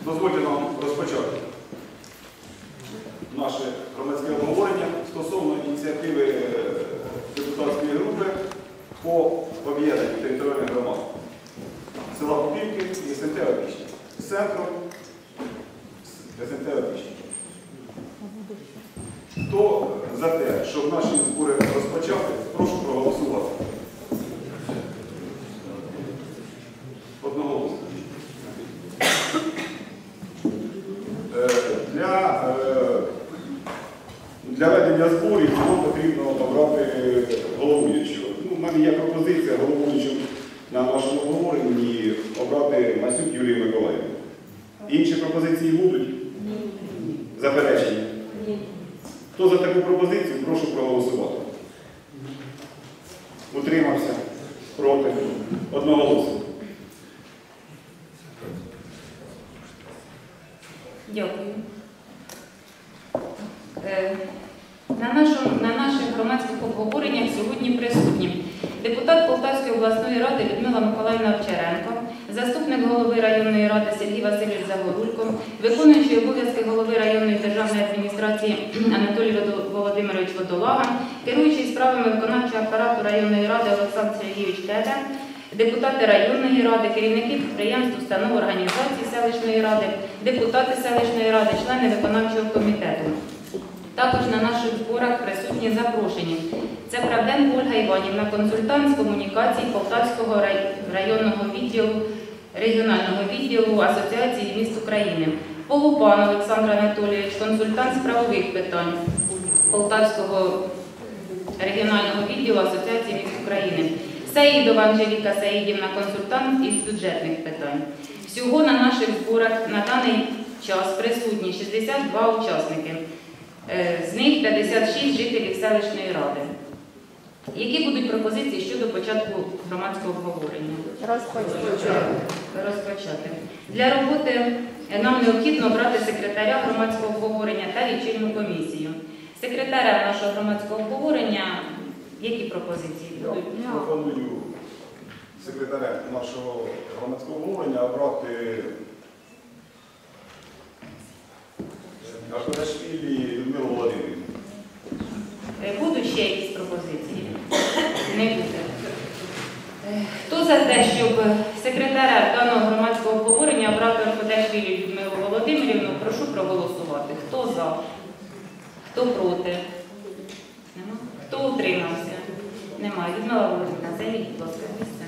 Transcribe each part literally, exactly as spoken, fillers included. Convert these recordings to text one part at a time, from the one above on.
Дозвольте нам розпочати наше громадське обговорення стосовно ініціативи депутатської групи по об'єднанню територіальних громад села Попівки і ес ен те Опішня. З центру ес ен те Опішня. Хто за те, щоб наші збори розпочати, прошу проголосувати. Одноголосно. Для, для ведення зборів нам потрібно обрати головуючого. Ну, в мене є пропозиція головуючим на нашому обговоренні обрати Масюк Юлію Миколаївну. Інші пропозиції будуть? Ні. Заперечення? Ні. Хто за таку пропозицію, прошу проголосувати. Утримався? Проти? Одноголосно. Дякую. На, нашому, на наших громадських обговореннях сьогодні присутні депутат Полтавської обласної ради Людмила Миколаївна Овчаренко, заступник голови районної ради Сергій Васильович Загорулько, виконуючий обов'язки голови районної державної адміністрації Анатолій Володимирович Водолага, керуючий справами виконавчого апарату районної ради Олександр Сергійович Теда, депутати районної ради, керівники підприємств, установ, організацій селищної ради, депутати селищної ради, члени виконавчого комітету. Також на наших зборах присутні запрошені. Це Правденко Ольга Іванівна, консультант з комунікацій Полтавського районного відділу, регіонального відділу Асоціації міст України. Полупан Олександр Анатолійович, консультант з правових питань Полтавського регіонального відділу Асоціації міст України. Саїдова Анжеліка Саїдівна, консультант із бюджетних питань. Всього на наших зборах на даний час присутні шістдесят два учасники. З них п'ятдесят шість жителів селищної ради. Які будуть пропозиції щодо початку громадського обговорення? Розпочати. Розпочати. Для роботи нам необхідно обрати секретаря громадського обговорення та лічильну комісію. Секретаря нашого громадського обговорення, які пропозиції будуть? Я пропоную секретаря нашого громадського обговорення обрати Акудашвілі Людмилу Володимирівну. Будуть ще якісь пропозиції? Не буде. Хто за те, щоб секретаря даного громадського обговорення обрати Акудашвілі Людмилу Володимирівну, прошу проголосувати. Хто за? Хто проти? Нема? Хто утримався? Немає. Людмила Володимирівна, займіть, будь ласка, місце.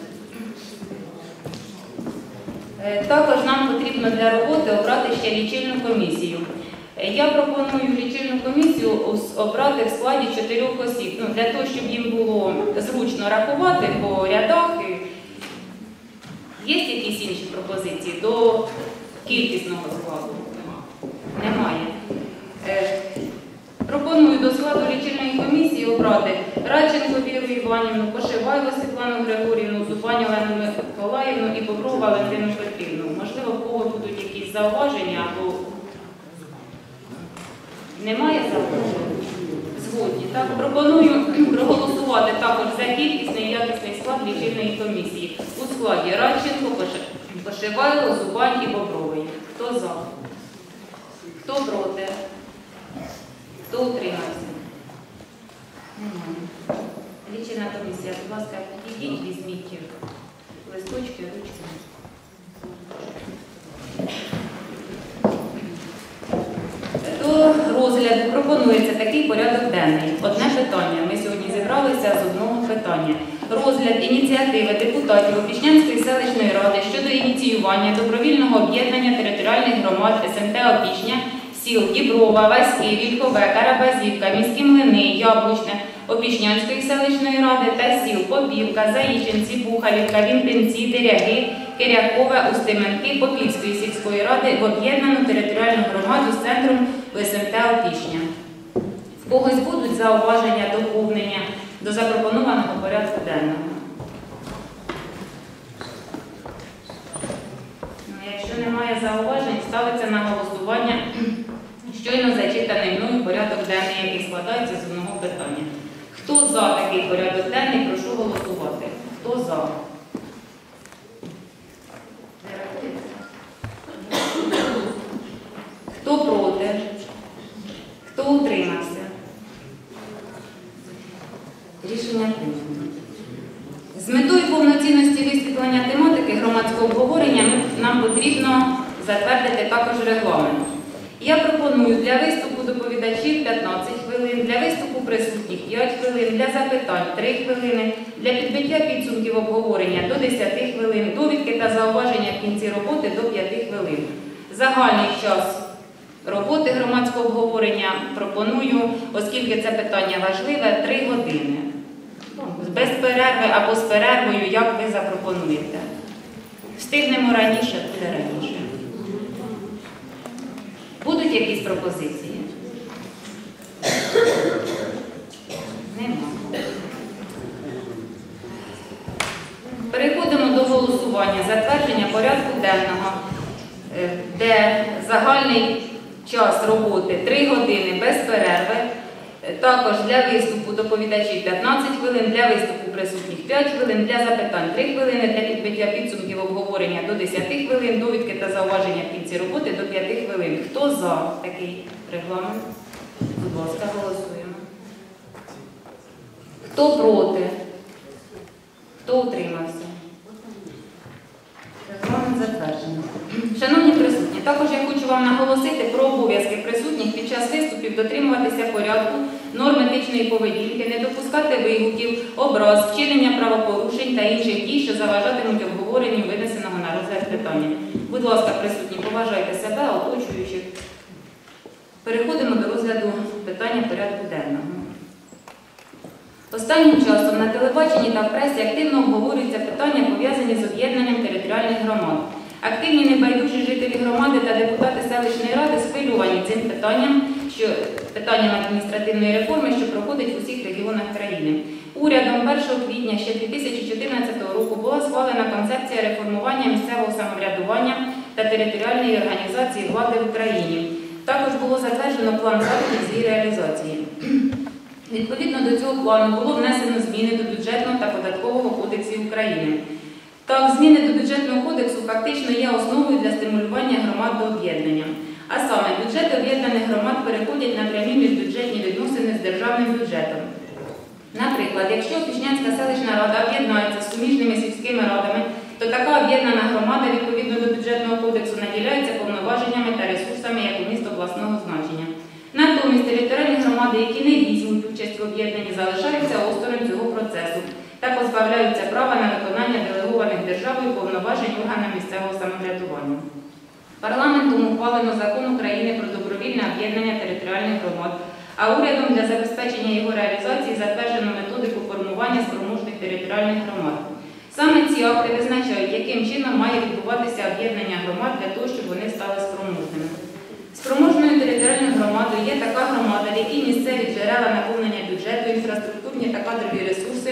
Також нам потрібно для роботи обрати ще лічильну комісію. Я пропоную лічильну комісію обрати в складі чотирьох осіб, ну, для того, щоб їм було зручно рахувати по рядах. Є якісь інші пропозиції до кількісного складу? Немає. Пропоную до складу лічильної комісії обрати Радченко Віру Іванівну, Кошевайло Світлану Григорівну, Зубань Олену Миколаївну і Боброву Валентину Петрівну. Можливо, в кого будуть якісь зауваження або немає зауважень? Згодні. Так? Пропоную проголосувати також за кількісний і якісний склад лічильної комісії у складі Радченко, Кошевайло, Зубань і Бобрової. Хто за? Хто проти? Хто утримався? Немає. Лічильна комісія, будь ласка, підійдіть, візьміть листочки, ручки. До розгляду пропонується такий порядок денний. Одне питання. Ми сьогодні зібралися з одного питання. Розгляд ініціативи депутатів Опішнянської селищної ради щодо ініціювання добровільного об'єднання територіальних громад ес ен те Опішня, сіл Діброва, Васьки, Вільхове, Карабазівка, Міські Млини, Яблучне, Опішнянської селищної ради та сіл Попівка, Заїченці, Бухалівка, Вінпинці, Деряги, Кирякове, Устименки, Попівської сільської ради в об'єднану територіальну громаду з центром ес ен те Опішня. В когось будуть зауваження, доповнення до запропонованого порядку денного? Якщо немає зауважень, ставиться на голосування щойно зачитаний мною порядок денний, який складається з одного питання. Хто за такий порядок денний, прошу голосувати. Хто за? Не рахується? затвердити також регламент. Я пропоную для виступу доповідачів п'ятнадцять хвилин, для виступу присутніх п'ять хвилин, для запитань три хвилини, для підбиття підсумків обговорення до десять хвилин, довідки та зауваження в кінці роботи до п'ять хвилин. Загальний час роботи громадського обговорення пропоную, оскільки це питання важливе, три години. Без перерви або з перервою, як ви запропонуєте. Встигнемо раніше, буде раніше. Будуть якісь пропозиції? Нема. Переходимо до голосування. Затвердження порядку денного, де загальний час роботи три години без перерви. Також для виступу доповідачів п'ятнадцять хвилин, для виступу присутніх п'ять хвилин, для запитань три хвилини, для підбиття підсумків обговорення до десять хвилин, довідки та зауваження в кінці роботи до п'ять хвилин. Хто за такий регламент? Будь ласка, голосуємо. Хто проти? Хто утримався? Регламент затверджено. Шановні присутні, також я хочу вам наголосити про обов'язки присутніх під час виступів дотримуватися порядку, норм етичної поведінки, не допускати вигуків, образ, вчинення правопорушень та інших дій, що заважатимуть обговоренню винесеного на розгляд питання. Будь ласка, присутні, поважайте себе, оточуючих. Переходимо до розгляду питання порядку денного. Останнім часом на телебаченні та в пресі активно обговорюються питання, пов'язані з об'єднанням територіальних громад. Активні небайдужі жителі громади та депутати селищної ради схвильовані цим питанням, що, питанням адміністративної реформи, що проходить в усіх регіонах країни. Урядом першого квітня ще дві тисячі чотирнадцятого року була схвалена концепція реформування місцевого самоврядування та територіальної організації влади в Україні. Також було затверджено план заходів з її реалізації. Відповідно до цього плану було внесено зміни до бюджетного та податкового кодексів України. Так, зміни до бюджетного кодексу фактично є основою для стимулювання громад до об'єднання. А саме, бюджети об'єднаних громад переходять на прямі міжбюджетні відносини з державним бюджетом. Наприклад, якщо Опішнянська селищна рада об'єднається з суміжними сільськими радами, то така об'єднана громада відповідно до бюджетного кодексу наділяється повноваженнями та ресурсами як у місто обласного значення. Натомість територіальні громади, які не візьмуть участь в об'єднанні, залишаються осторонь цього процесу та позбавляються права на виконання делегованих державою повноважень органам місцевого самоврядування. Парламентом ухвалено Закон України про добровільне об'єднання територіальних громад, а урядом для забезпечення його реалізації затверджено методику формування спроможних територіальних громад. Саме ці акти визначають, яким чином має відбуватися об'єднання громад для того, щоб вони стали спроможними. Спроможною територіальною громадою є така громада, в якій місцеві джерела наповнення бюджету, інфраструктурні та кадрові ресурси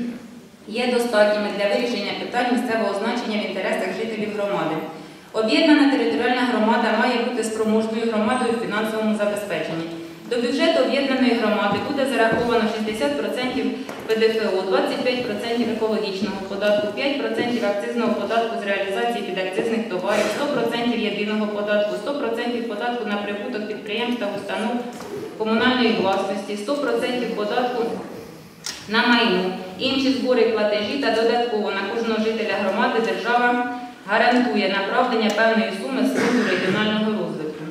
є достатніми для вирішення питань місцевого значення в інтересах жителів громади. Об'єднана територіальна громада має бути спроможною громадою в фінансовому забезпеченні. До бюджету об'єднаної громади буде зараховано шістдесят відсотків Пе Де Фе О, двадцять п'ять відсотків екологічного податку, п'ять відсотків акцизного податку з реалізації підакцизних товарів, сто відсотків єдиного податку, сто відсотків податку на прибуток підприємств та установ комунальної власності, сто відсотків податку на майно, інші збори і платежі та додатково на кожного жителя громади держава гарантує направлення певної суми з фонду регіонального розвитку.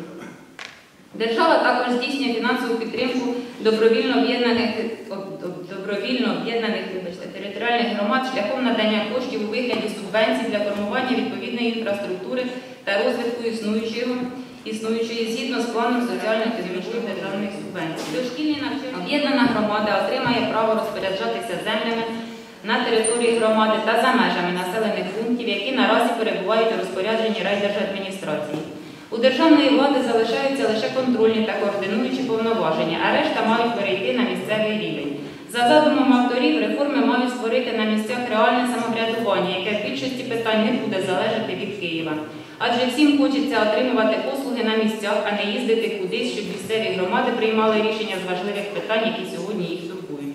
Держава також здійснює фінансову підтримку добровільно об'єднаних добровільно об'єднаних територіальних громад шляхом надання коштів у вигляді субвенцій для формування відповідної інфраструктури та розвитку існуючої, існуючої згідно з планом соціально-економічних державних субвенцій. Дошкільні навчання об'єднана громада отримає право розпоряджатися землями на території громади та за межами населених пунктів, які наразі перебувають у розпорядженні райдержадміністрації. У державної влади залишаються лише контрольні та координуючі повноваження, а решта мають перейти на місцевий рівень. За задумом авторів, реформи мають створити на місцях реальне самоврядування, яке в більшості питань не буде залежати від Києва. Адже всім хочеться отримувати послуги на місцях, а не їздити кудись, щоб місцеві громади приймали рішення з важливих питань, які сьогодні їх турбують.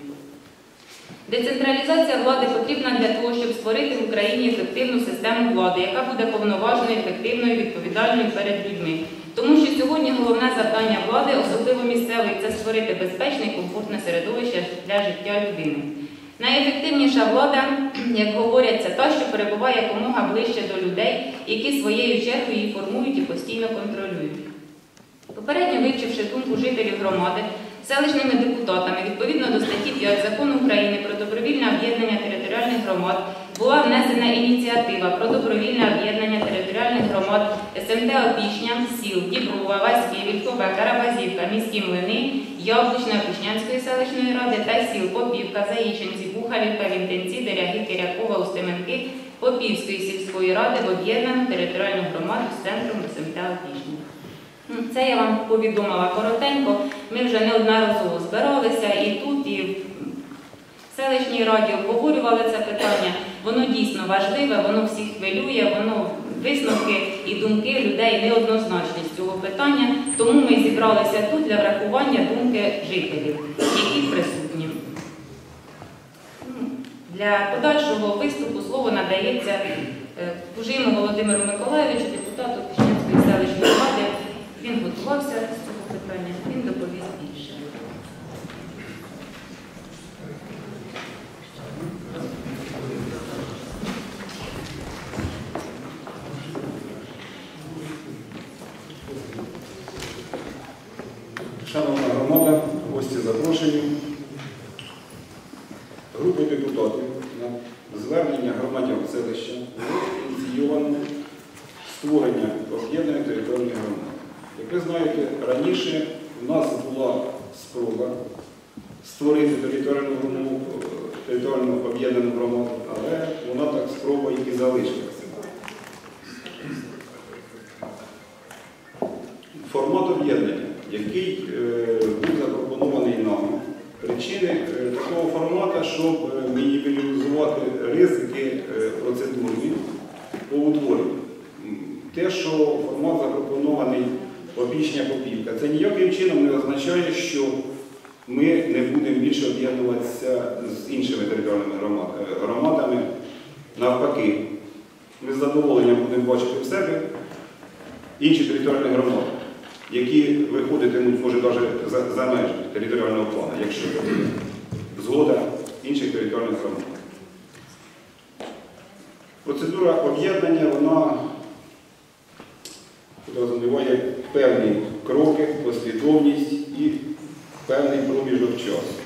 Децентралізація влади потрібна для того, щоб створити в Україні ефективну систему влади, яка буде повноважною, ефективною, відповідальною перед людьми. Тому що сьогодні головне завдання влади, особливо місцевої, це створити безпечне і комфортне середовище для життя людини. Найефективніша влада, як говорять, це та, що перебуває якомога ближче до людей, які своєю чергою її формують і постійно контролюють. Попередньо вивчивши думку жителів громади, селищними депутатами відповідно до статті п'ять Закону України про добровільне об'єднання територіальних громад була внесена ініціатива про добровільне об'єднання територіальних громад СМТ Опішня, сіл Діброва, Васьки, Вільхове, Карабазівка, міські Млини, Яблучне Опішнянської селищної ради та сіл Попівка, Заїченці, Бухалівка, Вінтинці, Деряги, Кирякова, Устименки, Попівської сільської ради в об'єднану територіальну громаду з центром СМТ Опішня. Це я вам повідомила коротенько. Ми вже неодноразово збиралися і тут, і в селищній раді обговорювали це питання. Воно дійсно важливе, воно всіх хвилює, воно висновки і думки людей неоднозначні з цього питання. Тому ми зібралися тут для врахування думки жителів, які присутні. Для подальшого виступу слово надається Кужину Володимиру Миколайовичу, депутату Опішнянської селищної ради. Він готувався з цього питання, він доповість більше. Шановна громада, гості запрошені. Групою депутатів на звернення громадян селища було ініційовано створення об'єднаної територіальної громади. Як ви знаєте, раніше у нас була спроба створити територіальну громаду, територіальну об'єднану громаду, але вона так спроба і залишилася. Формат об'єднання, який був запропонований нами, причини такого формату, щоб мінімізувати ризики процедурні по утворенню. Те, що формат запропонований Опішня-Попівка, це ніяким чином не означає, що ми не будемо більше об'єднуватися з іншими територіальними громадами. Навпаки, ми з задоволенням будемо бачити в себе інші територіальні громади, які виходитимуть, може, навіть за, за межі територіального плану, якщо буде згода інших територіальних громад. Процедура об'єднання, вона розуміває певні кроки, послідовність і певний проміжок часу.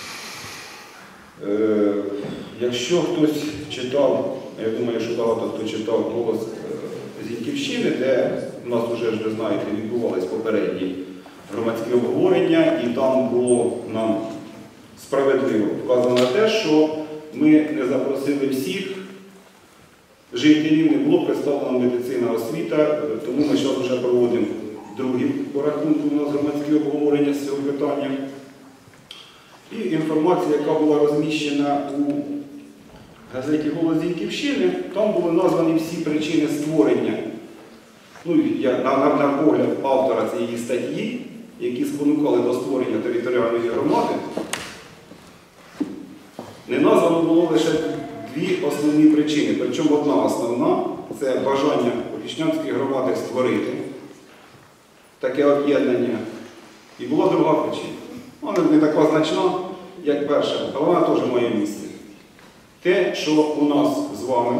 Е, якщо хтось читав, я думаю, що багато хто читав «Голос Зіньківщини», де у нас вже, ви знаєте, відбувалися попередні громадські обговорення, і там було нам справедливо вказано на те, що ми не запросили всіх жителів, не було представлена медицина, освіта, тому ми зараз вже проводимо другі по рахунку у нас громадські обговорення з цього питання. І інформація, яка була розміщена у газеті «Голос Зіньківщини», там були названі всі причини створення, ну, я, на, на, на погляд автора цієї статті, які спонукали до створення територіальної громади. Не названо було лише дві основні причини, причому одна основна – це бажання Опішнянської громади створити таке об'єднання. І була друга причина. Вона не така значна, як перша, але вона теж має місце. Те, що у нас з вами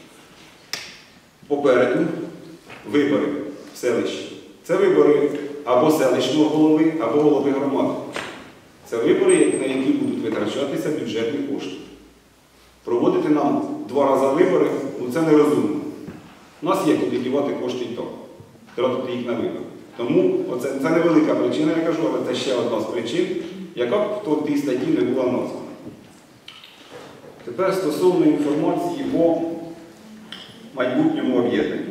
попереду вибори в селищі. Це вибори або селищного голови, або голови громади. Це вибори, на які будуть витрачатися бюджетні кошти. Проводити нам два рази вибори, ну це нерозумно. У нас є куди дівати кошти і так. Тратити їх на вибори. Тому оце, це невелика причина, я кажу, але це ще одна з причин, яка б в тій статті не була названа. Тепер стосовно інформації по майбутньому об'єднанні.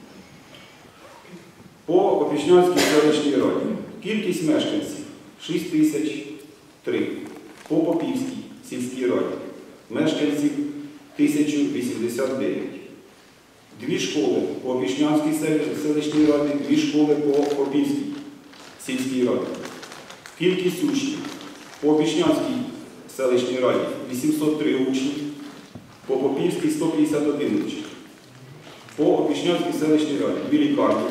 По Опішнянській селищній раді кількість мешканців шість тисяч три. По Попівській сільській раді мешканців тисяча вісімдесят дев'ять. Дві школи по Опішнянській селищній раді, дві школи по Попівській сільській раді. Кількість учнів по Опішнянській селищній раді вісімсот три учні, по Попівській сто п'ятдесят один учень. По Опішнянській селищній раді дві лікарні,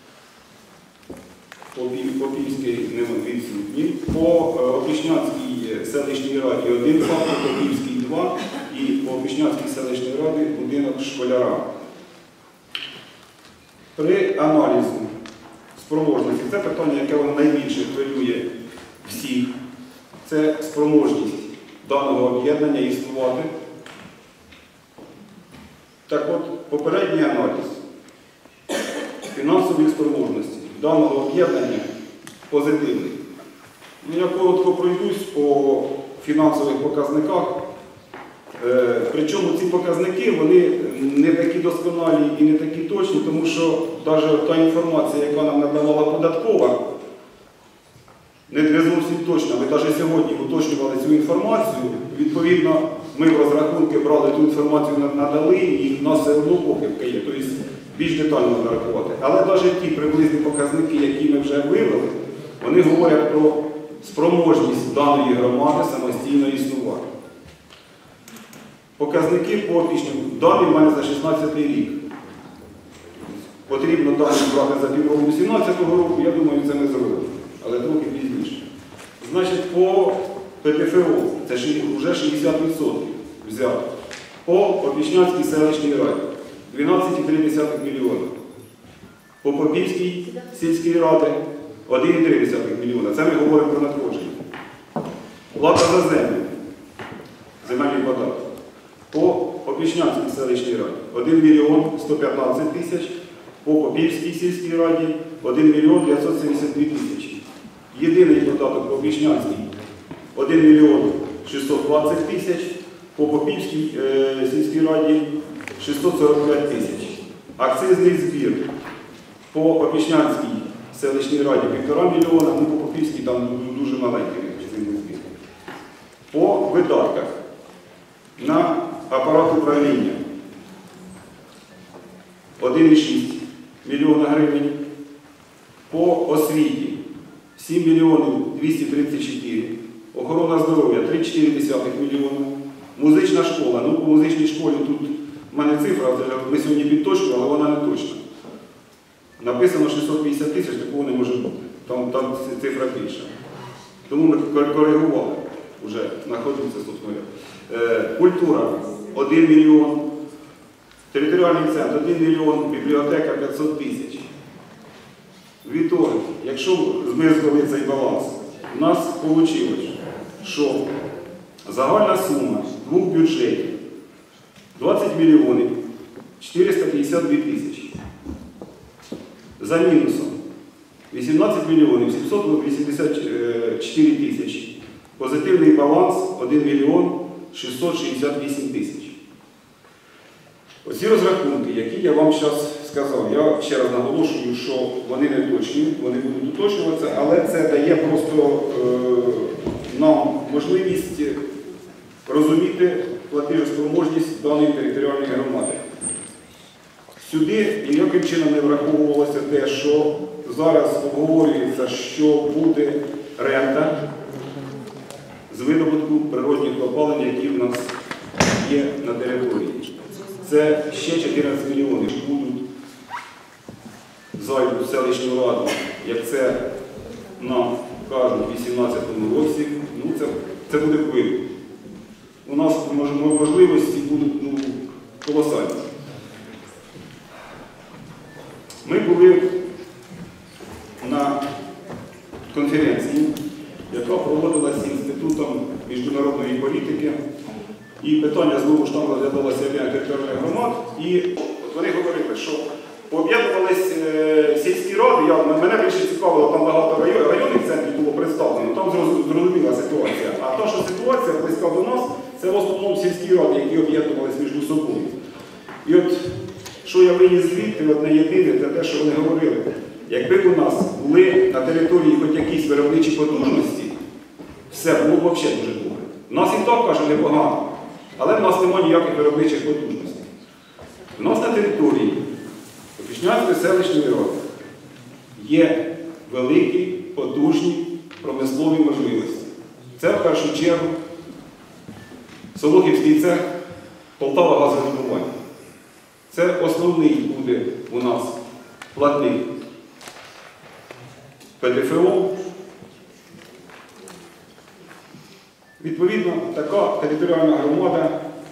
по Попівській відсутні, по Опішнянській селищній раді один факт, по Попівській два і по Опішнянській селищній раді будинок школяра. При аналізу спроможності, це питання, яке воно найбільше хвилює всіх, це спроможність даного об'єднання існувати. Так от, попередній аналіз фінансової спроможності даного об'єднання позитивний. Ну, я коротко пройдусь по фінансових показниках. Е, причому ці показники вони не такі досконалі і не такі точні, тому що навіть та інформація, яка нам надавала податкова, не, не зовсім точна. Ми навіть сьогодні уточнювали цю інформацію. Відповідно, ми в розрахунки брали ту інформацію, надали, і в нас все одно похибка є. Тобто більш детально треба рахувати. Але навіть ті приблизні показники, які ми вже вивели, вони говорять про спроможність даної громади самостійно існувати. Показники по Опішню. Дані в мене за шістнадцятий рік. Потрібно дані брати за півроку сімнадцятого року, я думаю, це ми зробимо, але трохи пізніше. Значить, по ПТФО це вже шістдесят відсотків взято. По Опішнянській селищній раді дванадцять цілих три десятих мільйона. По Попівській сільській раді один цілих три десятих мільйона. Це ми говоримо про надходження. Плата за землю. Земельний податок. По Опішнянській селищній раді один мільйон сто п'ятнадцять тисяч, по Попівській сільській раді один мільйон дев'ятсот сімдесят дві тисячі. Єдиний податок по Опішнянській один мільйон шістсот двадцять тисяч, по Попівській е, сільській раді шістсот сорок п'ять тисяч. Акцизний збір по Опішнянській селищній раді півтора мільйона, ну по Попівській там дуже маленький акцизний збір. По видатках на апарат управління один цілих шість мільйона гривень, по освіті сім мільйонів двісті тридцять чотири, охорона здоров'я три цілих чотири десятих мільйона, музична школа, ну по музичній школі тут в мене цифра, ми сьогодні підточнюємо, але вона не точна. Написано шістсот п'ятдесят тисяч, такого не може бути, там, там цифра більша. Тому ми коригували, вже знаходимося, собственно. Культура один мільйон, територіальний центр один мільйон, бібліотека п'ятсот тисяч. Відтоді, якщо ми звели цей баланс, у нас вийшло, що загальна сума двох бюджетів двадцять мільйонів чотириста п'ятдесят дві тисячі. За мінусом вісімнадцять мільйонів сімсот вісімдесят чотири тисячі. Позитивний баланс один мільйон шістсот шістдесят вісім тисяч. Оці розрахунки, які я вам зараз сказав, я ще раз наголошую, що вони не точні, вони будуть уточнюватися, але це дає просто е, нам можливість розуміти платежоспроможність даної територіальної громади. Сюди ніяким чином не враховувалося те, що зараз обговорюється, що буде рента з видобутку природних опалень, які в нас є на території. Це ще чотирнадцять мільйонів будуть зайдуть в селищну раду, як це нам кажуть у вісімнадцятому році, ну це, це буде вплив. У нас можливості будуть ну, колосальні. Ми були на конференції, яка проводилася Інститутом міжнародної політики. І питання знову ж там розглядалося територіальних громад. І от вони говорили, що пооб'єднувались сільські ради, я, мене більше цікавило, там багато районних центрів було представлено, там зрозуміла ситуація. А та, що ситуація близька до нас, це в основному сільські ради, які об'єднувалися між собою. І от, що я виніс звідти, одне єдине, це те, що вони говорили. Якби у нас були на території хоч якісь виробничі потужності, все було б взагалі дуже добре. У нас і так, каже, непогано. Але в нас немає ніяких виробничих потужностей. У нас на території Опішнянської селищної ради є великі, потужні промислові можливості. Це в першу чергу Солохівський цех Полтава газовидобування. Це основний буде у нас платник ПДФО. Відповідно, така територіальна громада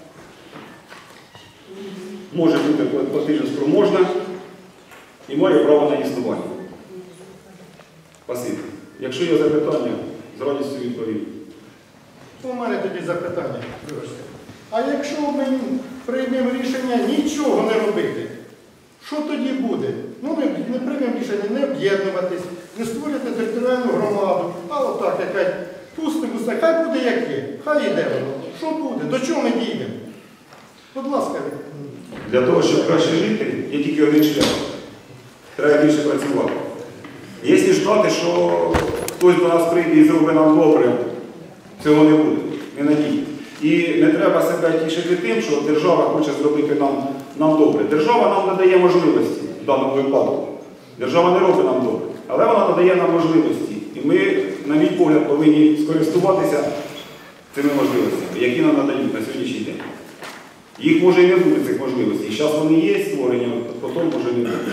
може бути платежоспроможна і має право на існування. Спасибі. Якщо є запитання, з радістю відповім. У мене тоді запитання. А якщо ми приймемо рішення нічого не робити, що тоді буде? Ну, ми не приймемо рішення не об'єднуватись, не створювати територіальну громаду, а отак якась пустимося, хай буде як є, хай йде воно. Що буде? До чого ми дійдемо? Будь ласка. Для того, щоб краще жити, є тільки один шлях. Треба більше працювати. Якщо ждати, що хтось до нас прийде і зробить нам добре, цього не буде. Не надійте. І не треба себе тішити тим, що держава хоче зробити нам, нам добре. Держава нам надає можливості в даному випадку. Держава не робить нам добре, але вона надає нам можливості. І ми, на мій погляд, повинні скористуватися цими можливостями, які нам надають на сьогоднішній день. Їх може і не бути, цих можливостей. Зараз вони є створені, а потім може не бути.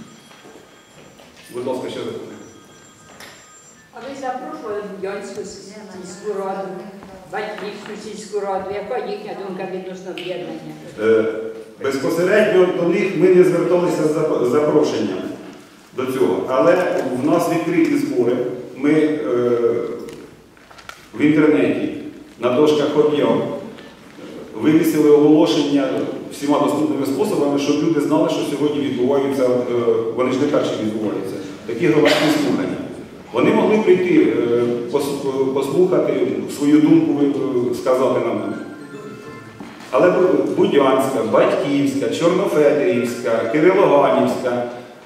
Будь ласка, ще запитання. А ви запрошували Будянську сільську раду, Батьківську сільську раду. Яка їхня думка відносно об'єднання? Е, безпосередньо до них ми не зверталися з запрошенням до цього. Але в нас відкриті збори. Ми е, в інтернеті на дошках об'яв вивісили оголошення всіма доступними способами, щоб люди знали, що сьогодні відбуваються, е, вони ж не перші відбуваються, такі громадські слухання. Вони могли прийти, послухати, свою думку сказати нам. Але Будянська, Батьківська, Чорнофедерівська, Кирилоганівська,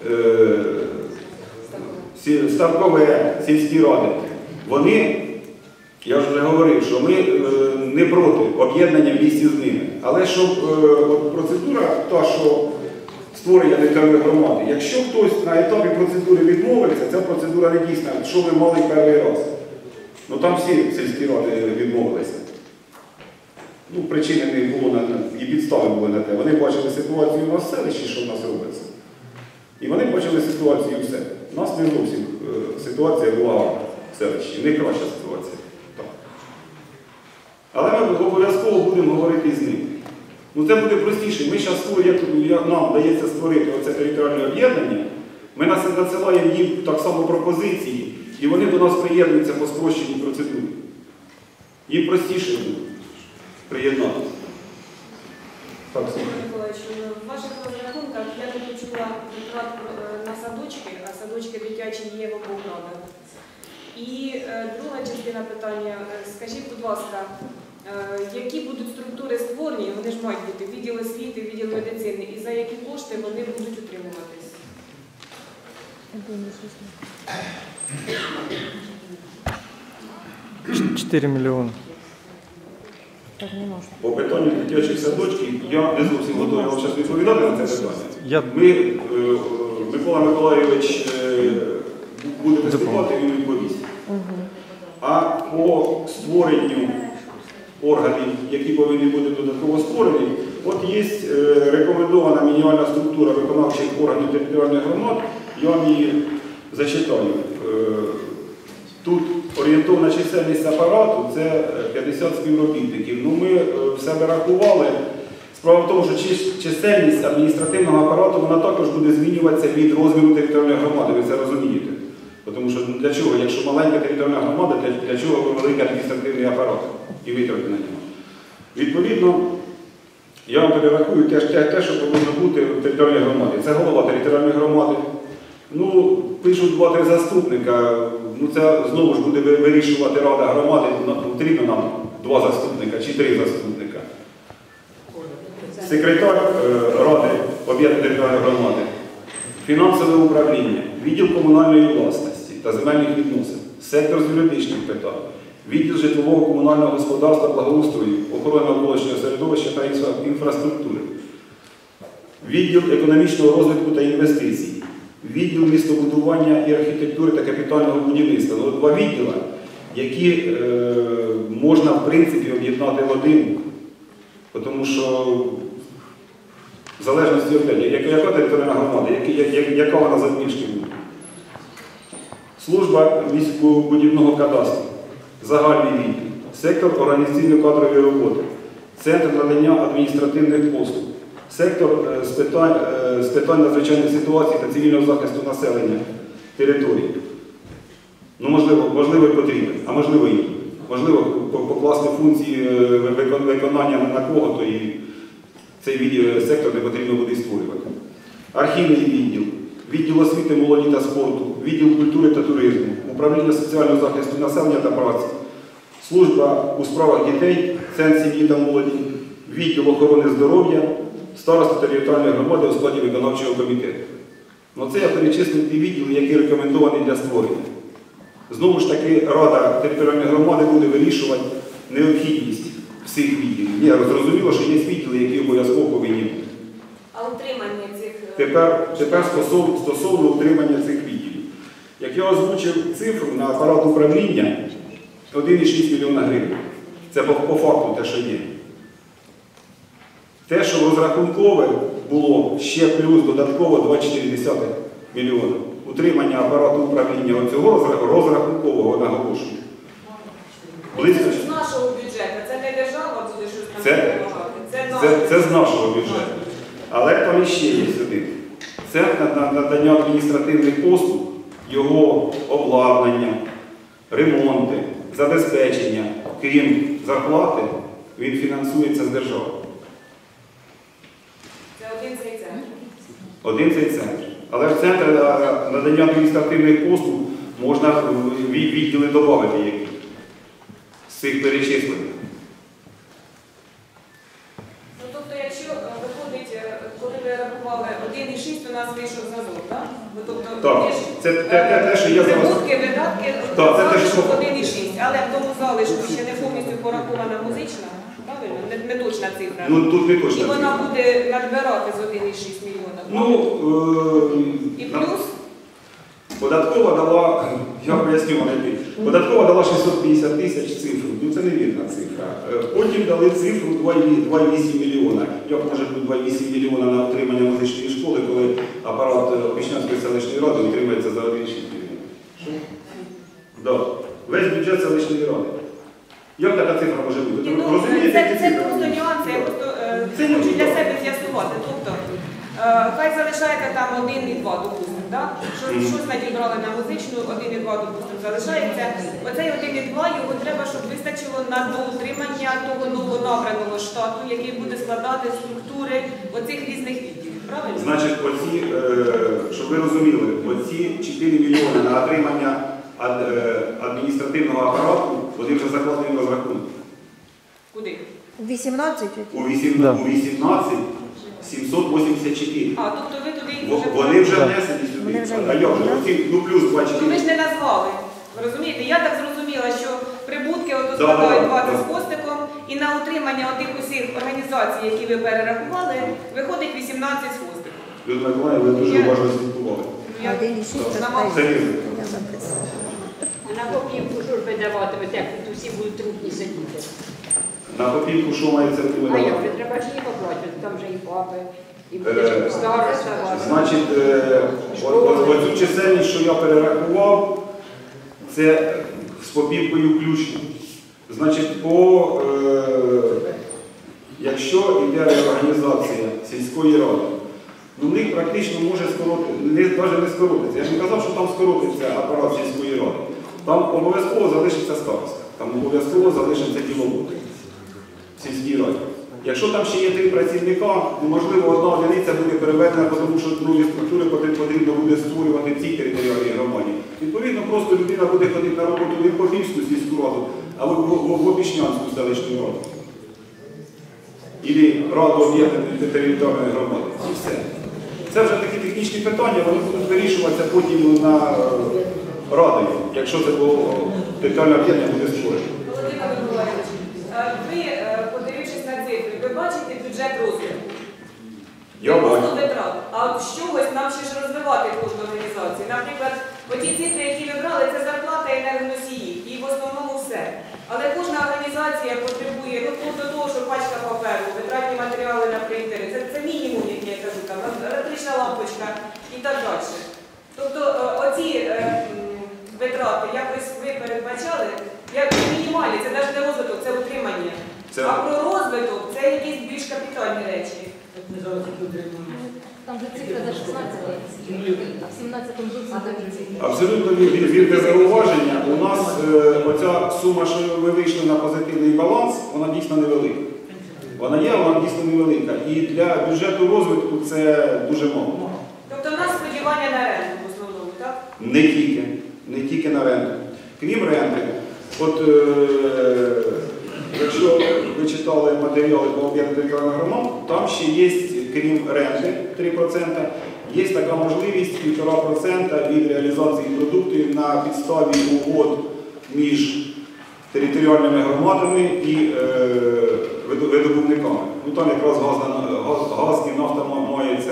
Ставкове сільські ради, вони, я вже говорив, що ми не проти об'єднання в місті з ними. Але щоб процедура та, що створення територіальної громади. Якщо хтось на етапі процедури відмовиться, ця процедура не дійсна, що ми мали перший раз. Ну там всі сільські ради відмовилися. Ну, причини не було, і підстави були на те. Вони бачили ситуацію у нас в селищі, що в нас робиться. І вони бачили ситуацію все. У нас не зовсім ситуація була в селищі, не краща ситуація. Так. Але ми обов'язково будемо говорити з ними. Ну це буде простіше. Ми зараз створюємо, як нам вдається створити оце територіальне об'єднання, ми надсилаємо їм так само пропозиції, і вони до нас приєднуються по спрощеній процедурі. Їм простіше буде приєднатися. Так, Володимир Миколаївич, в ваших розрахунках я не почула витрат на садочки, а садочки дитячі є в обох радах. І е, друга частина питання, скажіть, будь ласка, е, які будуть структури створені, вони ж мають бути відділ освіти, відділ медицини, і за які кошти вони будуть утримуватись? чотири мільйони. По питанню дитячих садочків я не зовсім готовий вам зараз відповідати на це питання. Я... Ми, е, Микола Миколайович е, буде виступати, він відповість. А по створенню органів, які повинні бути додатково створені, от є е, рекомендована мінімальна структура виконавчих органів територіальних громад, я вам її зачитаю. Е, тут орієнтовна чисельність апарату – це п'ятдесят співробітників. Ну, ми е, в себе рахували. Справа в тому, що чисельність адміністративного апарату вона також буде змінюватися від розміру територіальної громади, ви це розумієте. Тому що для чого, якщо маленька територіальна громада, для, для чого великий адміністративний апарат і витрати на нього. Відповідно, я вам перерахую те, те, те, що повинно бути в територіальній громаді. Це голова територіальної громади. Ну, пишуть два-три заступника, ну це знову ж буде вирішувати рада громади, потрібно нам два заступника чи три заступника. Секретар е, ради об'єднаної територіальної громади, фінансове управління, відділ комунальної власності та земельних відносин, сектор з юридичних питань, відділ житлового комунального господарства, благоустрою, охорони навколишнього середовища та інфраструктури, відділ економічного розвитку та інвестицій, відділ містобудування і архітектури та капітального будівництва. Ну, два відділи, які е, можна, в принципі, об'єднати в один, тому що в залежності від того, яка територіальна громада, яка вона завбільшки буде. Служба міськобудівного кадастру, загальний відділ, сектор організаційно-кадрової роботи, центр надання адміністративних послуг, сектор е, з питань, е, з питань надзвичайних ситуацій та цивільного захисту населення території. Ну, можливо, можливо, і потрібен, а можливо, і ні. Можливо, покласти функції виконання на кого, то і цей сектор не потрібно буде створювати. Архівний відділ, відділ освіти, молоді та спорту, відділ культури та туризму, управління соціального захисту населення та праці, служба у справах дітей, центр сім'ї та молоді, відділ охорони здоров'я, староста територіальної громади у складі виконавчого комітету. Ну, це я перечислив ті відділи, які рекомендовані для створення. Знову ж таки, Рада територіальної громади буде вирішувати необхідність всіх відділів. Ні, зрозуміло, що є відділи, які обов'язково повинні бути. А утримання цих... Тепер, тепер стосовно, стосовно утримання цих відділів. Як я озвучив цифру на апарат управління, один цілих шість мільйона гривень. Це по, по факту те, що є. Те, що розрахункове було ще плюс додатково двадцять чотири мільйона. Утримання апарату управління оцього розрахункового, наголошую. Близько. Це з нашого бюджету, це не держава буде щось там Це, допомагати. Це, це, це з нашого бюджету. Але там іще є один. Це надання адміністративних послуг, його обладнання, ремонти, забезпечення, крім зарплати, він фінансується з держави. Це один цей центр. Один цей центр. Але в центр надання адміністративних послуг можна відділи додати які з цих перечислених. Ну, тобто, якщо е, виходить, е, коли ви рахували один цілих шість, то у нас вийшов зазор, так? Ви, тобто, Так, є ж, це те, те, те, що я зараз... прибутки, видатки, Так, це те, залишок що- один цілих шість, але в тому залишку ще не повністю порахована музична, правильно? Не, не точна цифра. Ну, тут не І точно. вона буде надбирати з один цілих шість мільйона. Ну, І е, плюс, податкова дала, я поясню вам, який. Податкова дала шістсот п'ятдесят тисяч цифру. Ну, це невірна цифра. Е, Потім дали цифру два цілих вісім мільйона. Як може бути два цілих вісім мільйона на отримання музичної школи, коли апарат Опішнянської селищної ради утримується за один цілих шість мільйона? Що? Да. Весь бюджет селищної ради. Як така цифра може бути? ну, Розумієте, це, які це цифри? просто нюанси, я просто е, Це не хочу для важливо. себе з'ясувати. Тобто, е, хай залишається там один і два, допустимо, да? Що, Мгм. щось надібрали на музичну, один і два, допустимо, залишається. Оцей один і два, його треба, щоб вистачило на доутримання того новонабраного штату, який буде складати структури оцих різних відділів. Правильно? Значить, оці, е, щоб ви розуміли, оці чотири мільйони на отримання ад, е, адміністративного апарату, вони вже закладені в розрахунок. Куди? вісімнадцять? У вісімнадцять сімсот вісімдесят чотири. А, тобто ви туди їх Во- вже Вони вже вклали. внесені Вони сюди. вже А є. як же? Оці, ну плюс Ну, ви ж двадцять чотири. не назвали. Ви розумієте? Я так зрозуміла, що прибутки ото Да, складають да, двадцять да. з хвостиком, і на утримання отих усіх організацій, які ви перерахували, виходить вісімнадцять з хвостиком. Людмила Миколаївна, ви дуже Я- уважно слідкували. Я- Один і шість Це різно. я записала. На копійку що ж ви даватимете, як тут усі будуть трудні сидіти? На копійку, що мається А як видавати? же, треба ж їх оплачувати, там же і папи, і Е, буде староста ваша. Значить, е, от- от- оцю чисельність, що я перерахував, це з копійкою включно. Значить, по, е, якщо йде реорганізація сільської ради, ну в них практично може скоротити, навіть не скоротиться. Я ж не казав, що там скоротиться апарат сільської ради. Там обов'язково залишиться староста, там обов'язково залишиться діловод в сільській раді. Якщо там ще є три працівника, ну, можливо, одна одиниця буде переведена, тому що нові структури потрібно буде створювати в цій територіальній громаді. Відповідно, просто людина буде ходити на роботу не в Попівську сільську раду, а в, в, в Опішнянську селищну раду. Ілі раду об'єднаної територіальної громади. І все. Це вже такі технічні питання, вони будуть вирішуватися потім на е, радою, якщо це було територіальне об'єднання буде створено. Володимир Миколаївич, е, ви, е, подивившись на цифри, ви бачите бюджет розвитку? Я бачу. Просто витрат. А от з чогось нам ще ж розвивати кожну організацію. Наприклад, оті цифри, які ви брали, це зарплата енергоносіїв. І в основному все. Але кожна організація потребує, ну, вплоть до того, що пачка паперу, витратні матеріали на принтери. Це, це мінімум, як я кажу, там, електрична лампочка і так далі. Тобто е, оці е, м, витрати якось ви передбачали, як мінімальні, це навіть не розвиток Це А про розвиток це якісь більш капітальні речі. Там же цифра за шістнадцять, а в сімнадцятому зовсім не цифра. абсолютно вір- вірне зауваження. У нас е, оця сума, що ми вийшли на позитивний баланс, вона дійсно невелика. Вона є, вона дійсно невелика. І для бюджету розвитку це дуже мало. Тобто в нас сподівання на ренту в основному, так? Не тільки, не тільки на ренту. Крім ренти, от е, якщо ви читали матеріали по об'єкту територіальних громад, там ще є, крім ренти три відсотки, є така можливість півтора відсотка від реалізації продуктів на підставі угод між територіальними громадами і е, виду- видобувниками. Ну там якраз газ, на- газ, газ і нафта ма- мається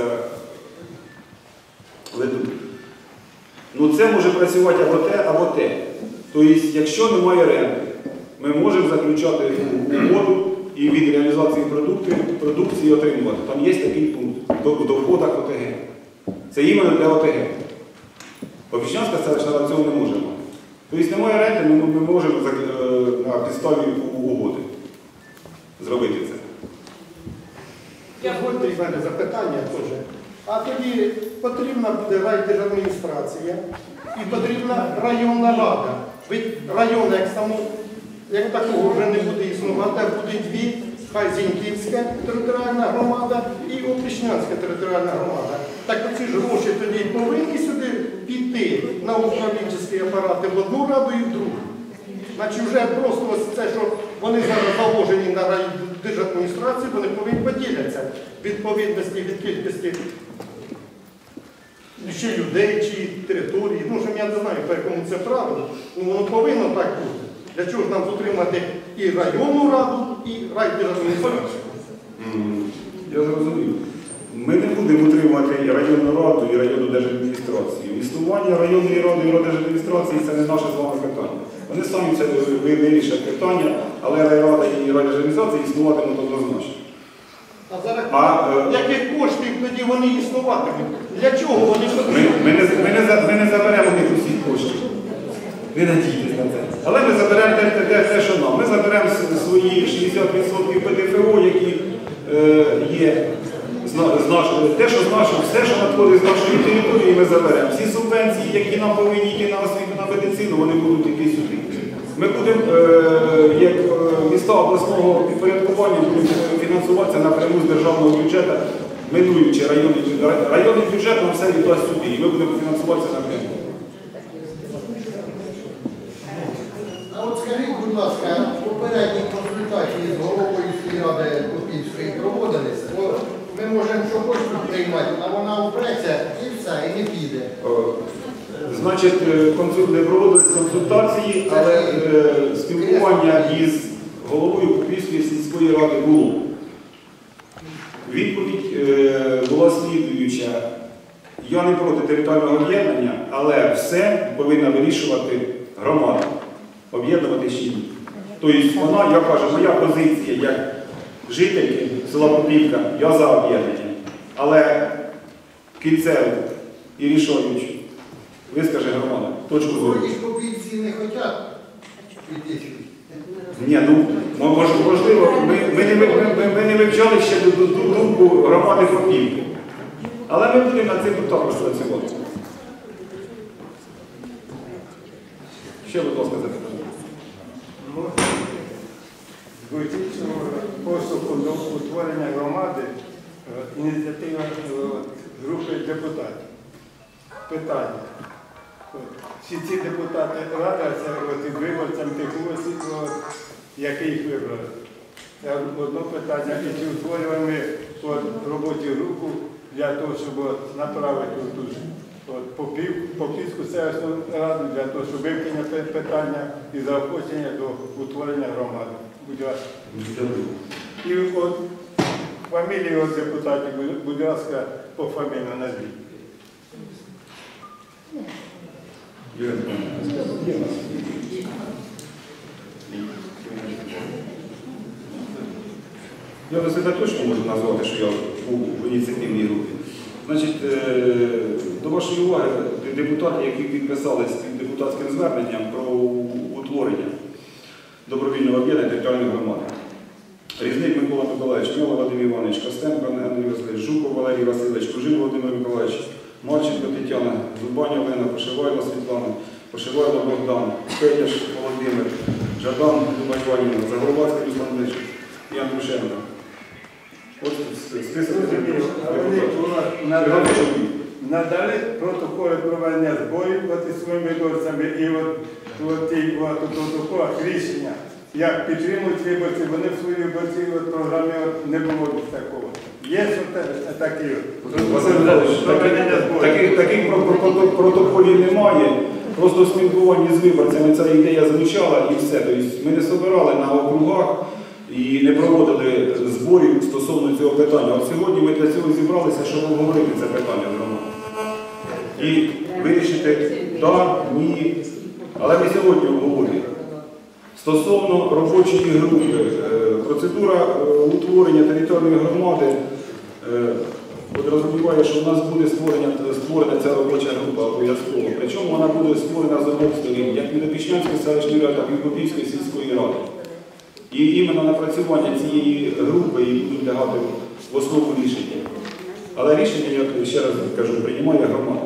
ведуть. Ну це може працювати або те, або те. Тобто, якщо немає ренти, ми можемо заключати угоду і від реалізації продуктів, продукції отримувати. Там є такий пункт до, до входах ОТГ. Це іменно для ОТГ. Опішнянська селищна рада цього не може мати. Тобто немає ренти, ми, ми можемо за- е, на підставі угоди зробити це. Дозвольте в мене запитання теж. А тоді потрібна буде райдержадміністрація і потрібна районна рада. Ведь район, як само, як такого вже не буде існувати, а буде дві, хай Зіньківська територіальна громада і Опішнянська територіальна громада. Так ці ж гроші тоді повинні сюди піти на управлінські апарати в одну раду і в другу. Значить, вже просто ось це, що вони зараз заложені на райдержадміністрації, вони повинні поділятися в відповідності від кількості чи людей, чи території. Ну, що я не знаю, по якому це правило, ну воно повинно так бути. Для чого ж нам утримати і районну раду, і райдержадміністрацію? М, Я зрозумів. Ми не будемо утримувати і районну раду, і районну держадміністрацію. Існування районної ради і держадміністрації – це не наше з вами питання. Вони самі це ви- вирішать питання, але райрада і райдержадміністрація існуватимуть однозначно. А зараз А, е, яких коштів тоді вони існуватимуть? Для чого вони Ми, потрібні? ми, не, ми, не, за- ми не заберемо в них усіх коштів. Не надійтесь на це. Але ми заберемо те, те, те, те, що нам. Ми заберемо с- свої шістдесят відсотків ПДФО, які е, є з, на- з нашого, те, що з нашого, все, що надходить з нашої території, ми заберемо. Всі субвенції, які нам повинні йти на освіту, на медицину, вони будуть йти сюди. Ми будемо, е, як е, міста обласного підпорядкування, будемо фінансуватися напряму з державного бюджету, минуючи районний, районний бюджет, нам все віддасть сюди, і ми будемо фінансуватися напряму. А от скажіть, будь ласка, попередні консультації з головою сільради Купівської проводилися. Бо ми можемо що хочемо приймати, а вона упреться і все, і не піде. Е, Значить, е, консуль- не проводились консультації, але е, спілкування із головою Купівської сільської ради було. Відповідь е, була слідуюча. Я не проти територіального об'єднання, але все повинна вирішувати громада. Об'єднувати чи ні. Тобто вона, я кажу, моя позиція як жительки села Купівка, я за об'єднання. Але кінцеву і рішаючу вискаже громада. Точку зору. Сьогодні ж Купівці не хочуть піти. Ні, ну, мож- можливо, ми, ми, не, ви- ми, ми не вивчали ще ду- ду- ду- думку громади Купівки. Але ми будемо над цим також працювати. Ще, будь ласка, запитання. Двохтічного поступу до утворення громади е, ініціатива е, групи депутатів. Питання. От, всі ці депутати радяться от, із виборцям тих осіб, от, які їх вибрали. Це одне питання. І чи утворюємо ми от, в роботі групу для того, щоб от, направити тут от, по, пів, по Пільську селищну раду, для того, щоб вивчення пи- питання і заохочення до утворення громади. Будь ласка. І от фамілії от депутатів, будь- будь ласка, по фамілію назвіть. Юрій Миколаївич, є у нас? Я до себе точно можу назвати, що я був в ініціативній групі. Значить, е, до вашої уваги, депутати, які підписалися під депутатським зверненням про утворення добровільного об'єднання територіальної громади. Різник Микола Миколаївич, Мьола Вадим Іванович, Костенко Андрій Васильович, Жуков Валерій Васильович, Кужин Володимир Миколаївич, Марченко Тетяна, Зубаня Олена, Пошивайло Світлана, Пошивайло Богдан, Петяш Володимир, Жадан Люба Іванівна, Загорбацький Руслан Андрійович і Андрушенко. От список. Надали протоколи проведення зборів от своїми виборцями і от, от ті от, у протоколах рішення, як підтримують виборці, вони в своїй виборцій от, програмі от, не було такого. Є от такі от. Василь Михайлович, таких, таких протоколів немає. Просто в спілкуванні з виборцями ця ідея звучала і все. Тобто ми не збирали на округах і не проводили зборів стосовно цього питання. От сьогодні ми для цього зібралися, щоб обговорити це питання з громадою. І вирішити так, ні. Але ми сьогодні обговорюємо. Стосовно робочої групи, процедура утворення територіальної громади підрозуміває, що в нас буде створена, створена ця робоча група обов'язково. Причому вона буде створена з обох сторін, як від Опішнянської селищної ради, так і від Попівської сільської ради. І іменно напрацювання цієї групи і будуть лягати в основу рішення. Але рішення, як ще раз кажу, приймає громада.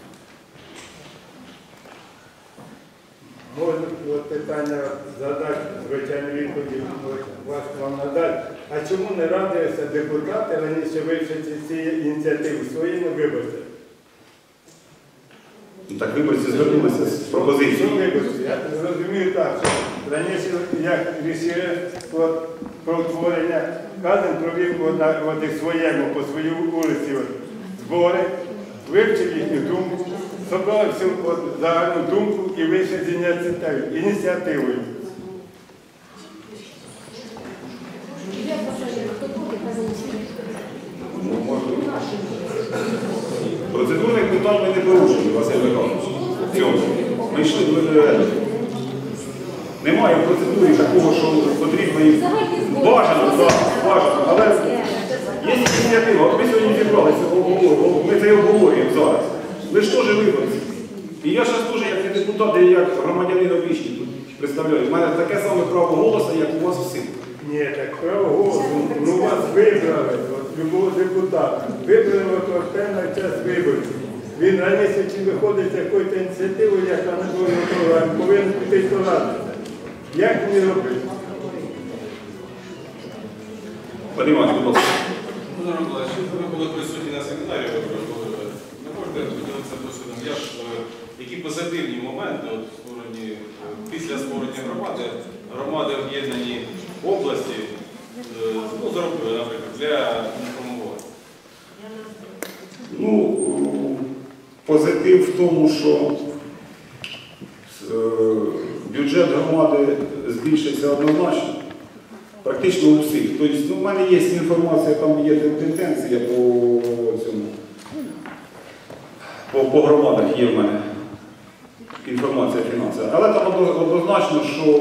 Можна от питання задати, звичайно, відповіді вас вам надати. А чому не радилися депутати раніше вивчити ці ініціативи своїми виборцями? Так виборці звернулися з пропозицією. Що виборці? Я зрозумію так, що раніше, як рішили от, про утворення, кожен провів от, на от, своєму, по своїй вулиці от, збори, вивчив їхню думку, собрали всю от, загальну думку і вийшли з ініціативою. ініціативою. Процедурних питань ми не порушили, Василь Михайлович. В цьому. Ми йшли до немає в процедурі такого, що потрібно їм бажано, так, бажано. Але є ініціатива. От ми сьогодні зібралися, ми це і обговорюємо зараз. Ви ж теж виборці. І я зараз теж, як депутат, і як громадянин Опішні тут представляю. У мене таке саме право голосу, як у вас всіх. Ні, так право голосу. Ну вас вибрали, от, любого депутата. Вибрали от, от певний час виборів. Він раніше чи виходить з якоюсь ініціативою, яка не була готова, повинен піти порадитися. Як мені робити? Пане Іванович, будь ласка. Володимир Миколаївич, ви були присутні на семінарі, не можете поділитися досвідом, як, які позитивні моменти от, створені, після створення громади, громади об'єднані області, ну, зробили, наприклад, для інформування? Ну, позитив в тому, що бюджет громади збільшиться однозначно, практично у всіх. Тобто, ну, в мене є інформація, там є тенденція по цьому, по, по громадах є в мене інформація фінансова. Але там однозначно, що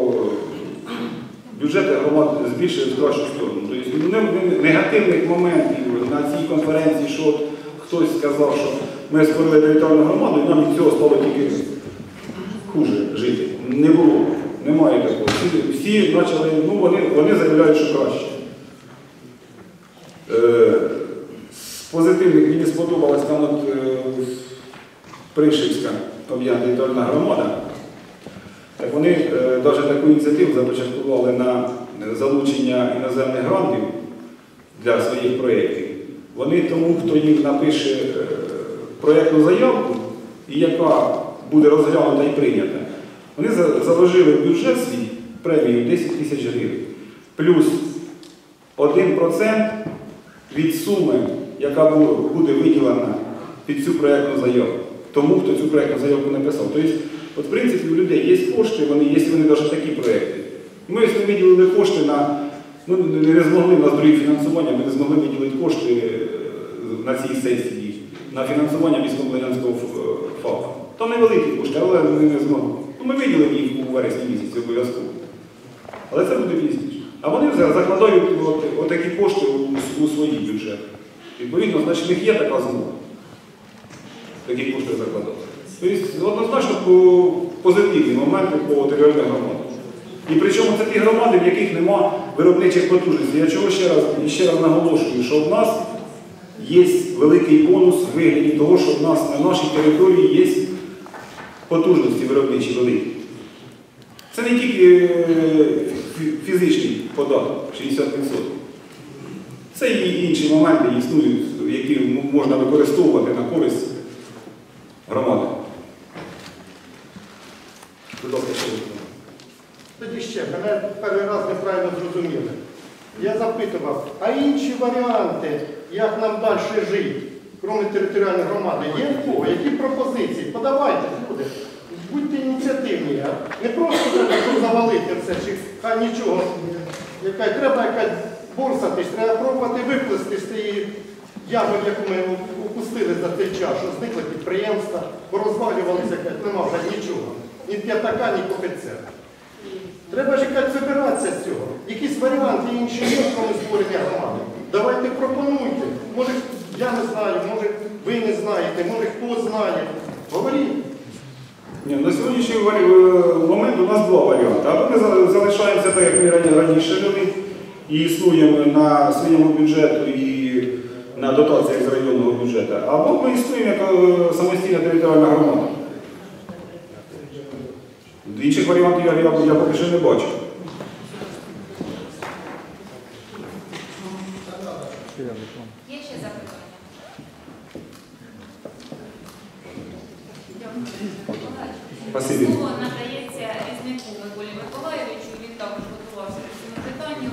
бюджети громад збільшують в кращу сторону. Тобто, негативних моментів на цій конференції, що хтось сказав, що ми створили територіальну громаду, і нам від цього стало тільки хуже жити. Не було, немає такого. Всі, всі почали, ну вони, вони заявляють, що краще. Е, з позитивних мені сподобалась там от е, Пришівська об'єднана територіальна громада. Так вони е, навіть таку ініціативу започаткували на залучення іноземних грантів для своїх проєктів. Вони тому, хто їм напише е, проєктну заявку, і яка буде розглянута і прийнята, вони заложили в бюджет свій премію десять тисяч гривень. Плюс один процент від суми, яка буде виділена під цю проєктну заявку. Тому, хто цю проєктну заявку написав. Тобто, от, в принципі, у людей є кошти, вони, є вони навіть такі проєкти. Ми ось не виділили кошти на, ну, не змогли в нас другі фінансування, ми не змогли виділити кошти на цій сесії на фінансування місько-Млинянського ФАПу. Там невеликі кошти, але ми не змогли. Ну, ми виділимо їх у вересні місяці обов'язково. Але це буде пізніше. А вони закладають от, от такі кошти у, у свої бюджети. Відповідно, значить, в них є така змога. Такі кошти закладати. Тобто, однозначно, позитивні моменти по територіальній громаді. І причому це ті громади, в яких нема виробничих потужностей. Я чого ще раз, і ще раз наголошую, що в нас є великий бонус в вигляді того, що в нас на нашій території є потужності виробничі великі. Це не тільки фізичний податок, шістдесят відсотків. Це і інші моменти існують, які можна використовувати на користь громади. Будь ласка, ще. Тоді ще, мене перший раз неправильно зрозуміли. Я запитував, а інші варіанти, як нам далі жити, крім територіальної громади, є в кого? Які пропозиції? Подавайте, люди. Будьте ініціативні. Не просто треба завалити все, чи хай нічого. Яка, треба якась борсатись, треба пробувати виплисти з цієї ями, яку ми опустили за цей час, що зникли підприємства, порозвалювалися, нема вже нічого. Ні п'ятака, ні копиця. Треба ж якось вибиратися з цього. Якісь варіанти інші є, коли створення громади. Давайте пропонуйте. Може, я не знаю, може ви не знаєте, може хто знає. Говоріть. Ні, на сьогоднішній момент у нас два варіанти. Або ми залишаємося так, як ми раніше жили, і існуємо на своєму бюджету і на дотаціях з районного бюджету, або ми існуємо як самостійна територіальна громада. Інших варіантів я, я, я поки що не бачу. Є ще запитання? Спасибі. Слово надається Різнику Миколі Миколаєвичу, він також готувався до цього питання.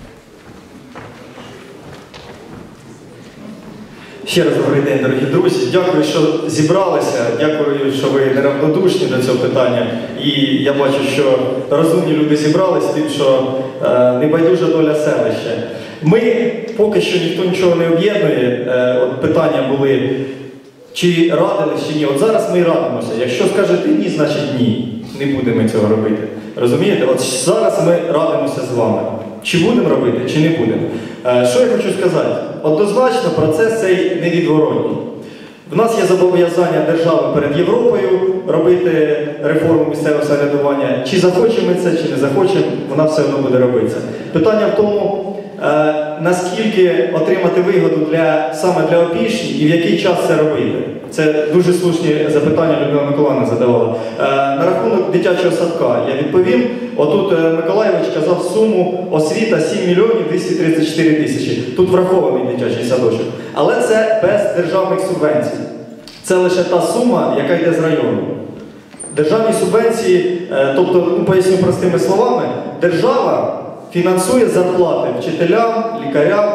Ще раз добрий день, дорогі друзі. Дякую, що зібралися. Дякую, що ви неравнодушні до цього питання. І я бачу, що розумні люди зібрались, тим, що е, небайдужа доля селища. Ми поки що ніхто нічого не об'єднує. Е, от питання були, чи радились, чи ні. От зараз ми і радимося. Якщо скажете ні, значить ні. Не будемо цього робити. Розумієте? От зараз ми радимося з вами. Чи будемо робити, чи не будемо. Е, що я хочу сказати? Однозначно, процес цей невідворотній. В нас є зобов'язання держави перед Європою робити реформу місцевого самоврядування. Чи захочемо ми це, чи не захочемо, вона все одно буде робитися. Питання в тому, е, наскільки отримати вигоду для, саме для Опішні і в який час це робити. Це дуже слушні запитання Людмила Миколаївна задавала. Е, на рахунок дитячого садка я відповім. Отут е, Миколаївич казав суму освіта сім мільйонів двісті тридцять чотири тисячі. Тут врахований дитячий садочок. Але це без державних субвенцій. Це лише та сума, яка йде з району. Державні субвенції, е, тобто, ну, поясню простими словами, держава фінансує зарплати вчителям, лікарям,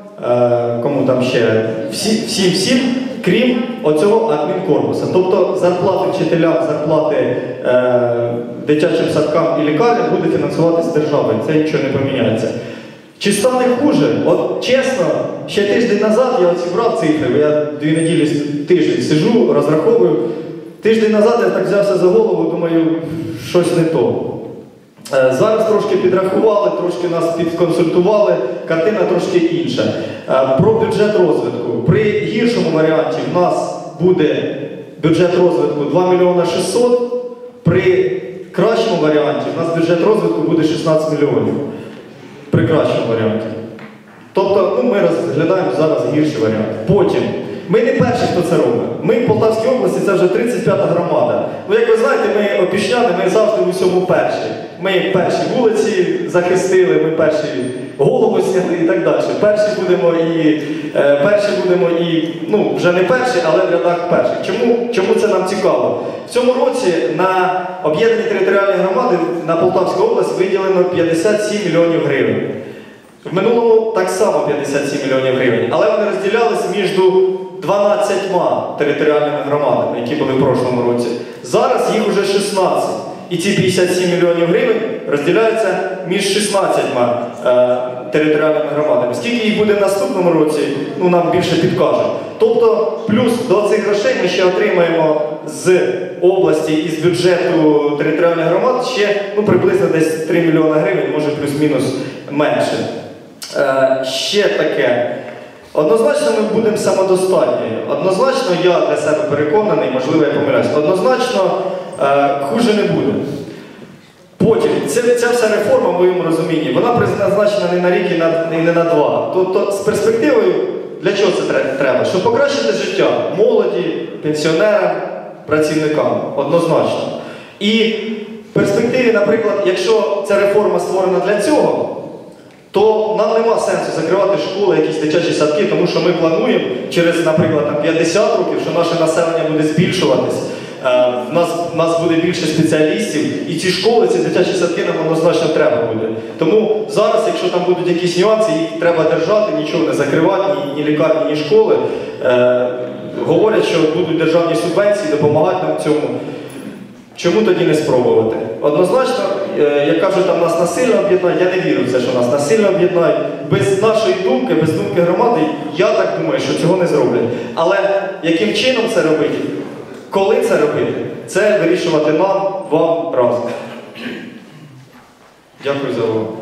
е, кому там ще, всім, всім, всім, крім оцього адмінкорпусу. Тобто зарплати вчителям, зарплати е, дитячим садкам і лікарям буде фінансуватися державою. Це нічого не поміняється. Чи стане хуже? От чесно, ще тиждень назад я оці брав цифри, я дві неділі тиждень сижу, розраховую. Тиждень назад я так взявся за голову, думаю, щось не то. Зараз трошки підрахували, трошки нас підконсультували, картина трошки інша. Про бюджет розвитку. При гіршому варіанті в нас буде бюджет розвитку два мільйони шістсот, при кращому варіанті в нас бюджет розвитку буде шістнадцять мільйонів. При кращому варіанті. Тобто, ну, ми розглядаємо зараз гірший варіант. Потім, ми не перші, хто це робить. Ми в Полтавській області, це вже тридцять п'ята громада. Ну, як ви знаєте, ми опішняни, ми завжди в усьому перші. Ми перші вулиці захистили, ми перші голову зняли і так далі. Перші будемо і, е, перші будемо і, ну, вже не перші, але в рядах перших. Чому, чому це нам цікаво? В цьому році на об'єднані територіальні громади на Полтавську область виділено п'ятдесят сім мільйонів гривень. В минулому так само п'ятдесят сім мільйонів гривень, але вони розділялись між дванадцятьма територіальними громадами, які були в прошлому році. Зараз їх уже шістнадцять. І ці п'ятдесят сім мільйонів гривень розділяються між шістнадцятьма е, територіальними громадами. Скільки їх буде в наступному році, ну, нам більше підкаже. Тобто, плюс до цих грошей ми ще отримаємо з області і з бюджету територіальних громад ще, ну, приблизно десь три мільйони гривень, може плюс-мінус менше. Е, ще таке. Однозначно ми будемо самодостатні. Однозначно я для себе переконаний, можливо я помиляюсь, однозначно е, хуже не буде. По Потім, ця, ця вся реформа, в моєму розумінні, вона призначена не на рік і, на, і не на два. Тобто з перспективою, для чого це треба? Щоб покращити життя молоді, пенсіонерам, працівникам, однозначно. І в перспективі, наприклад, якщо ця реформа створена для цього, то нам нема сенсу закривати школи, якісь дитячі садки, тому що ми плануємо через, наприклад, там, п'ятдесят років, що наше населення буде збільшуватись, в нас, в нас буде більше спеціалістів, і ці школи, ці дитячі садки нам однозначно треба буде. Тому зараз, якщо там будуть якісь нюанси, їх треба держати, нічого не закривати, ні, ні лікарні, ні школи. Е, говорять, що будуть державні субвенції, допомагати нам в цьому. Чому тоді не спробувати? Однозначно, е, як кажуть, там нас насильно об'єднають, я не вірю в це, що нас насильно об'єднають. Без нашої думки, без думки громади, я так думаю, що цього не зроблять. Але яким чином це робити? Коли це робити? Це вирішувати нам, вам разом. Дякую за увагу.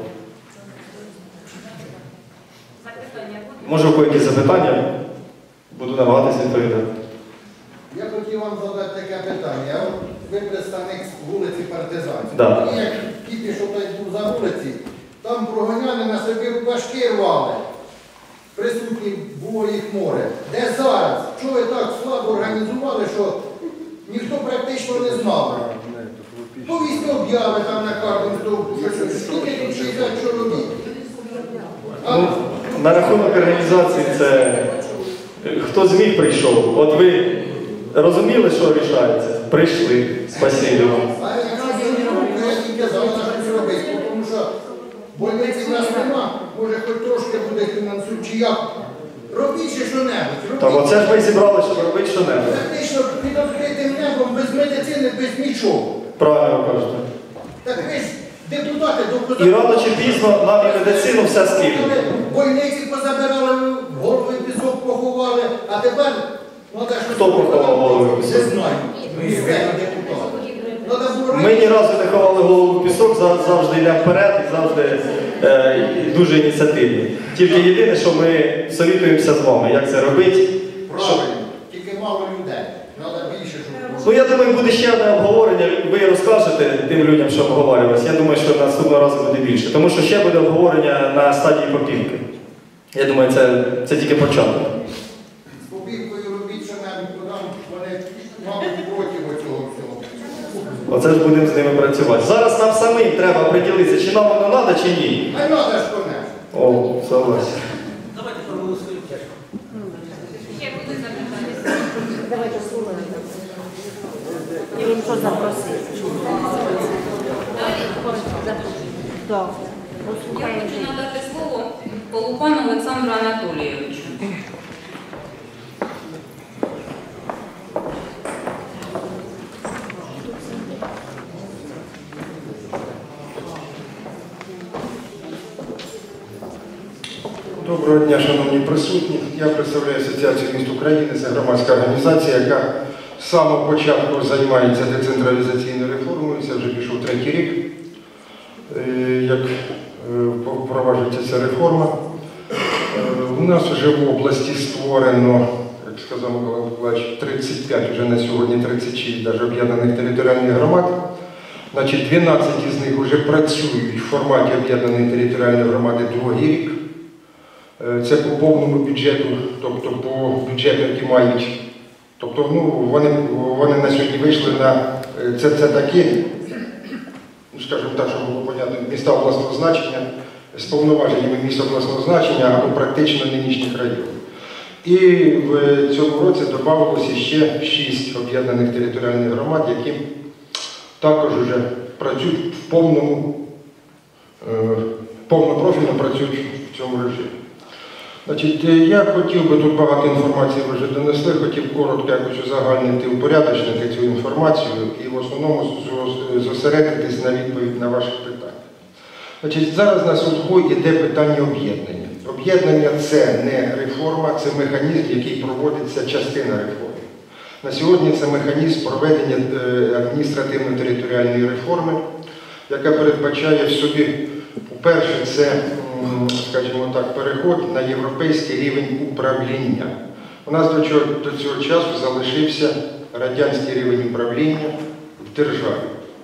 Може, у когось якісь запитання? Буду намагатися відповідати. Я хотів вам задати таке питання. Ви представник вулиці Партизанської. Да. І як тільки що той був за вулиці, там проганяли на собі важкі рвали. Присутні було їх море. Де зараз? Чого ви так слабо організували, що ніхто практично не знав? Повісти об'яви там на кожному стовпу, що скільки тут шістдесят чоловік. Ну, на рахунок організації це хто зміг прийшов. От ви розуміли, що рішається? Прийшли. Спасибі вам. А якраз я не казав, що робити, тому що больниці в нас нема, може хоч трошки буде фінансують, чи як. Робіть ще що-небудь. Так, оце ж ми зібрали, щоб робити що-небудь. Фактично під відкритим небом, без медицини, без нічого. Правильно ви кажете. Так ви ж депутати до І рано чи пізно нам і медицину все скинуть. больниці позабирали, голови пісок поховали, а тепер треба щось... Хто поховав голови пісок? Не знаю. Місцеві депутати. Ми ні разу не ховали голову в пісок, завжди йдемо вперед і завжди е, дуже ініціативні. Тільки єдине, що ми совітуємося з вами, як це робити. Правильно, тільки мало людей. Треба більше, щоб... Ну, я думаю, буде ще одне обговорення, ви розкажете тим людям, що обговорювалося. Я думаю, що наступного разу буде більше. Тому що ще буде обговорення на стадії попівки. Я думаю, це, це тільки початок. З попівкою робіть, що навіть подам, вони, мабуть, проти цього всього. Оце ж будемо з ними працювати. Зараз нам самим треба приділитися, чи нам воно треба, чи ні. А треба ж коне. О, согласен. Давайте проголосуємо. Ще буде запитання. Давайте слухаємо. Він що запросив? Так. Я хочу надати слово Полупану Олександру Анатолійовичу. Доброго дня, шановні присутні. Я представляю Асоціацію міст України. Це громадська організація, яка з самого початку займається децентралізаційною реформою. Це вже пішов третій рік, як впроваджується ця реформа. У нас вже в області створено, як сказав Микола Миколаївич, тридцять п'ять, вже на сьогодні тридцять шість навіть об'єднаних територіальних громад. Значить, дванадцять із них вже працюють в форматі об'єднаної територіальної громади другий рік. Це по повному бюджету, тобто по бюджету, які мають. Тобто, ну, вони, вони на сьогодні вийшли на це, це такі, скажімо так, щоб було понятно, міста обласного значення, з повноваженнями міст обласного значення або практично нинішніх районів. І в цьому році додавалося ще шість об'єднаних територіальних громад, які також вже працюють в повному, повнопрофільно працюють в цьому режимі. Значить, я хотів би, тут багато інформації ви вже донесли, хотів коротко якось узагальнити, упорядочнити цю інформацію і в основному зосередитись на відповідь на ваші питання. Значить, зараз на судку йде питання об'єднання. Об'єднання – це не реформа, це механізм, який проводиться частина реформи. На сьогодні це механізм проведення адміністративно-територіальної реформи, яка передбачає в собі, по-перше, це, скажімо так, переход на європейський рівень управління. У нас до цього, до цього часу залишився радянський рівень управління в державі.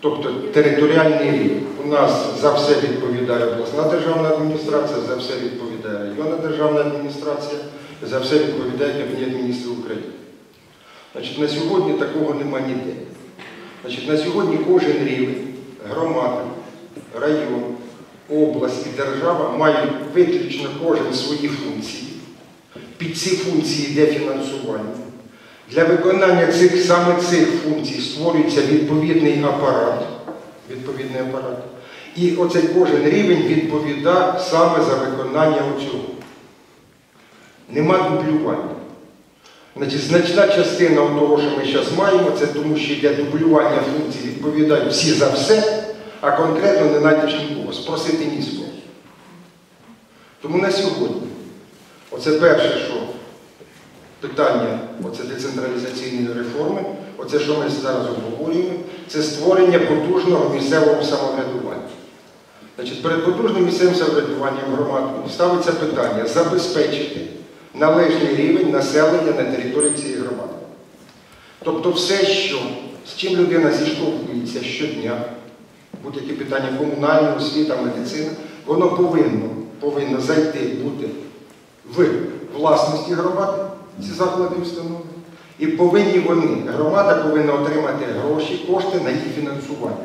Тобто територіальний рівень. У нас за все відповідає обласна державна адміністрація, за все відповідає районна державна адміністрація, за все відповідає Кабінет міністрів України. Значить, на сьогодні такого нема ніде. Значить, на сьогодні кожен рівень, громада, район, область і держава мають виключно кожен свої функції. Під ці функції йде фінансування. Для виконання цих, саме цих функцій створюється відповідний апарат. Відповідний апарат. І оцей кожен рівень відповідає саме за виконання цього. Нема дублювання. Значить, значна частина того, що ми зараз маємо, це тому, що для дублювання функцій відповідають всі за все, а конкретно не знайдеш нікого. Спросити ні з кого. Тому на сьогодні, оце перше, що питання оце децентралізаційної реформи, оце, що ми зараз обговорюємо, це створення потужного місцевого самоврядування. Значить, перед потужним місцевим самоврядуванням громад ставиться питання забезпечити належний рівень населення на території цієї громади. Тобто все, що, з чим людина зіштовхується щодня, будь-які питання комунальної, освіта, медицина, воно повинно, повинно зайти, бути в власності громади, ці заклади установи. І повинні вони, громада повинна отримати гроші, кошти на їх фінансування.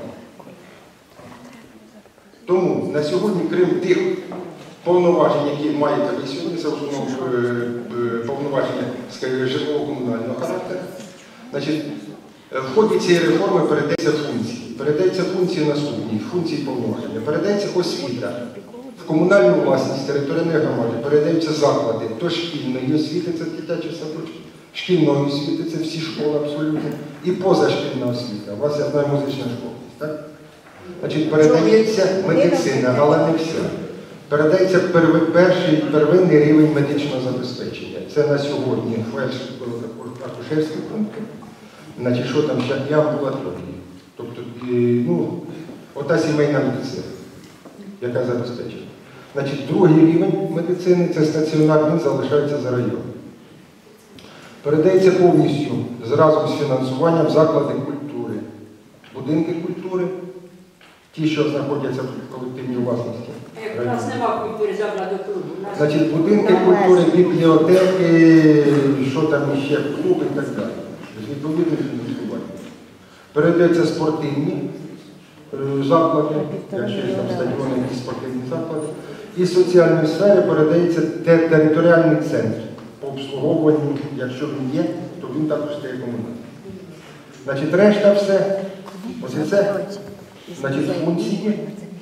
Тому на сьогодні, крім тих повноважень, які маєте ви сьогодні, це в основному повноваження житлово-комунального характеру, значить, в ході цієї реформи передається функції. Передаються функції наступні, функції повноваження. Передається освіта. В комунальну власність територіальної громади передаються заклади дошкільної освіти, це дитячі садочки, шкільної освіти, це всі школи абсолютно, і позашкільна освіта. У вас, я знаю, музична школа, так? Значить, передається медицина, але не вся. Передається перший, первинний рівень медичного забезпечення. Це на сьогодні акушерські пункти, значить, що там ще є амбулаторії. Тобто, ну, ота сімейна медицина, яка забезпечена. Значить, другий рівень медицини, це стаціонар, він залишається за районом. Передається повністю разом з фінансуванням заклади культури, будинки культури, ті, що знаходяться в колективній власності. У нас нема культури забрати клубу. Значить, будинки культури, бібліотеки, що там ще, клуби і так далі. Відповідне фінансування. Передаються спортивні заклади, якщо є там стадіони, якісь спортивні заклади. І з соціальної сфери передається територіальний центр по обслуговуванню, якщо він є, то він також стає комунальним. Значить, решта все, ось це, значить, функції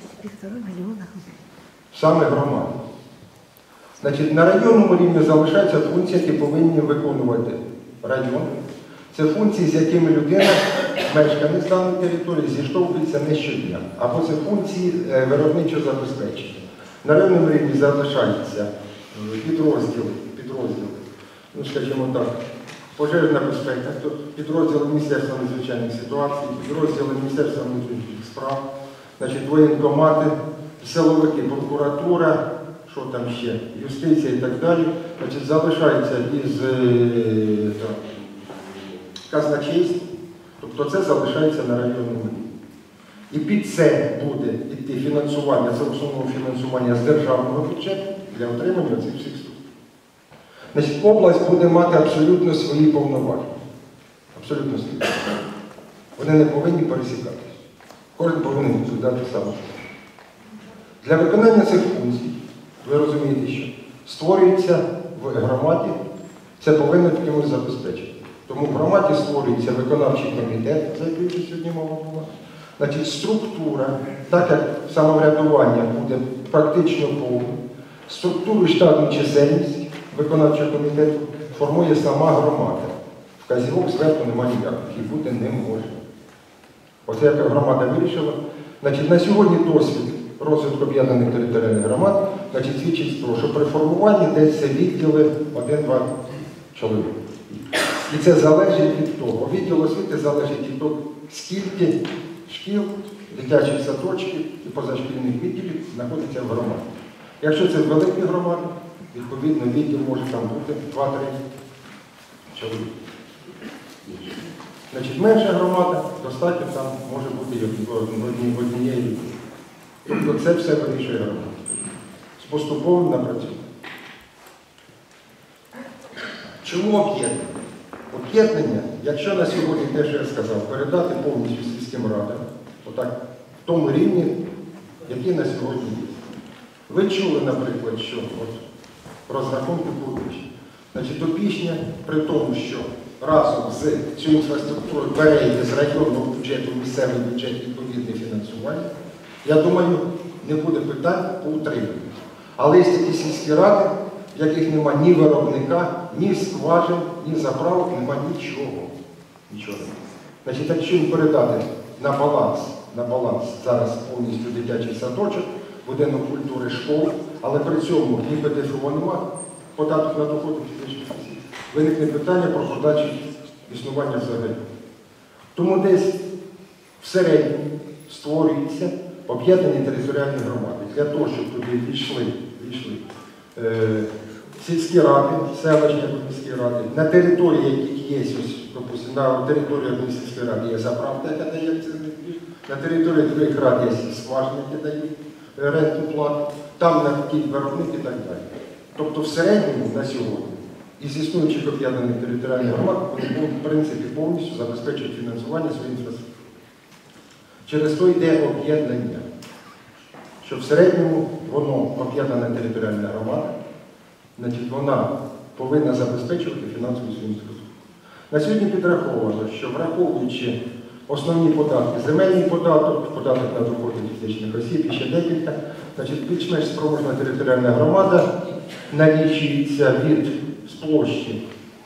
саме громади. Значить, на районному рівні залишаються функції, які повинні виконувати район. Це функції, з якими людина, мешканець даної території, зіштовхується не щодня. Або це функції виробничого забезпечення. На районному рівні залишаються підрозділи, підрозділи, ну, скажімо так, пожежна безпека, підрозділи Міністерства надзвичайних ситуацій, підрозділи Міністерства внутрішніх справ, значить, воєнкомати, силовики, прокуратура, що там ще, юстиція і так далі, значить, залишається із так, казначейств, тобто це залишається на районному рівні. І під це буде йти фінансування, це основне фінансування з державного бюджету для отримання цих всіх структур. Значить, область буде мати абсолютно свої повноваження. Абсолютно свої повноваження. Вони не повинні пересікатися. Кожен повинен відповідати саме. Для виконання цих функцій, ви розумієте, що створюється в громаді, це повинно кимось забезпечити. Тому в громаді створюється виконавчий комітет, за який вже сьогодні мова була. Значить, структура, так як самоврядування буде практично повне, структуру і штатну чисельність виконавчого комітету формує сама громада. Вказівок зверху немає ніяких і бути не може. Ось яка громада вирішила. Значить, на сьогодні досвід розвитку об'єднаних територіальних громад, значить, свідчить про, що при формуванні десь це відділи один-два чоловіка. І це залежить від того. Відділ освіти залежить від того, скільки шкіл, дитячих садочків і позашкільних відділів знаходиться в громаді. Якщо це великі громади, відповідно відділ може там бути два-три чоловіки. Значить, менша громада, достатньо там може бути в однієї людини. Тобто це все вирішує громада. З поступовим напрацюванням. Чому об'єднання? Об'єднання, якщо на сьогодні те, що я сказав, передати повністю сільським радам, отак, в тому рівні, який на сьогодні є. Ви чули, наприклад, що от, розрахунки будуть. Значить, Опішня, при тому, що разом з цю інфраструктуру бере з районного бюджету, місцевий бюджет відповідне фінансування, я думаю, не буде питань по утриманню. Але є такі сільські ради, в яких нема ні виробника, ні скважин, ні заправок, нема нічого. Нічого. Значить, якщо їм передати на баланс, на баланс зараз повністю дитячий садочок, будинок культури, школи, але при цьому ні ПДФО нема, податок на доходи фізичних осіб, виникне питання про подачу існування взагалі. Тому десь в середньому створюється об'єднані територіальні громади для того, щоб туди війшли, війшли е, сільські ради, селищні міські ради, на території, які є, ось, допустим, на території однієї сільської ради є заправка, яка дає акцизний збір, на території других рад є скважини, які дають рентну плату, там на такий виробник і так далі. Тобто в середньому на сьогодні із існуючих об'єднаних територіальних громад вони в принципі повністю забезпечують фінансування своєї інфраструктури. Через то йде об'єднання, що в середньому воно об'єднана територіальна громада, значить вона повинна забезпечувати фінансову свою інфраструктуру. На сьогодні підраховано, що враховуючи основні податки, земельний податок, податок на доходи фізичних осіб і ще декілька, значить більш-менш спроможна територіальна громада налічується від з площі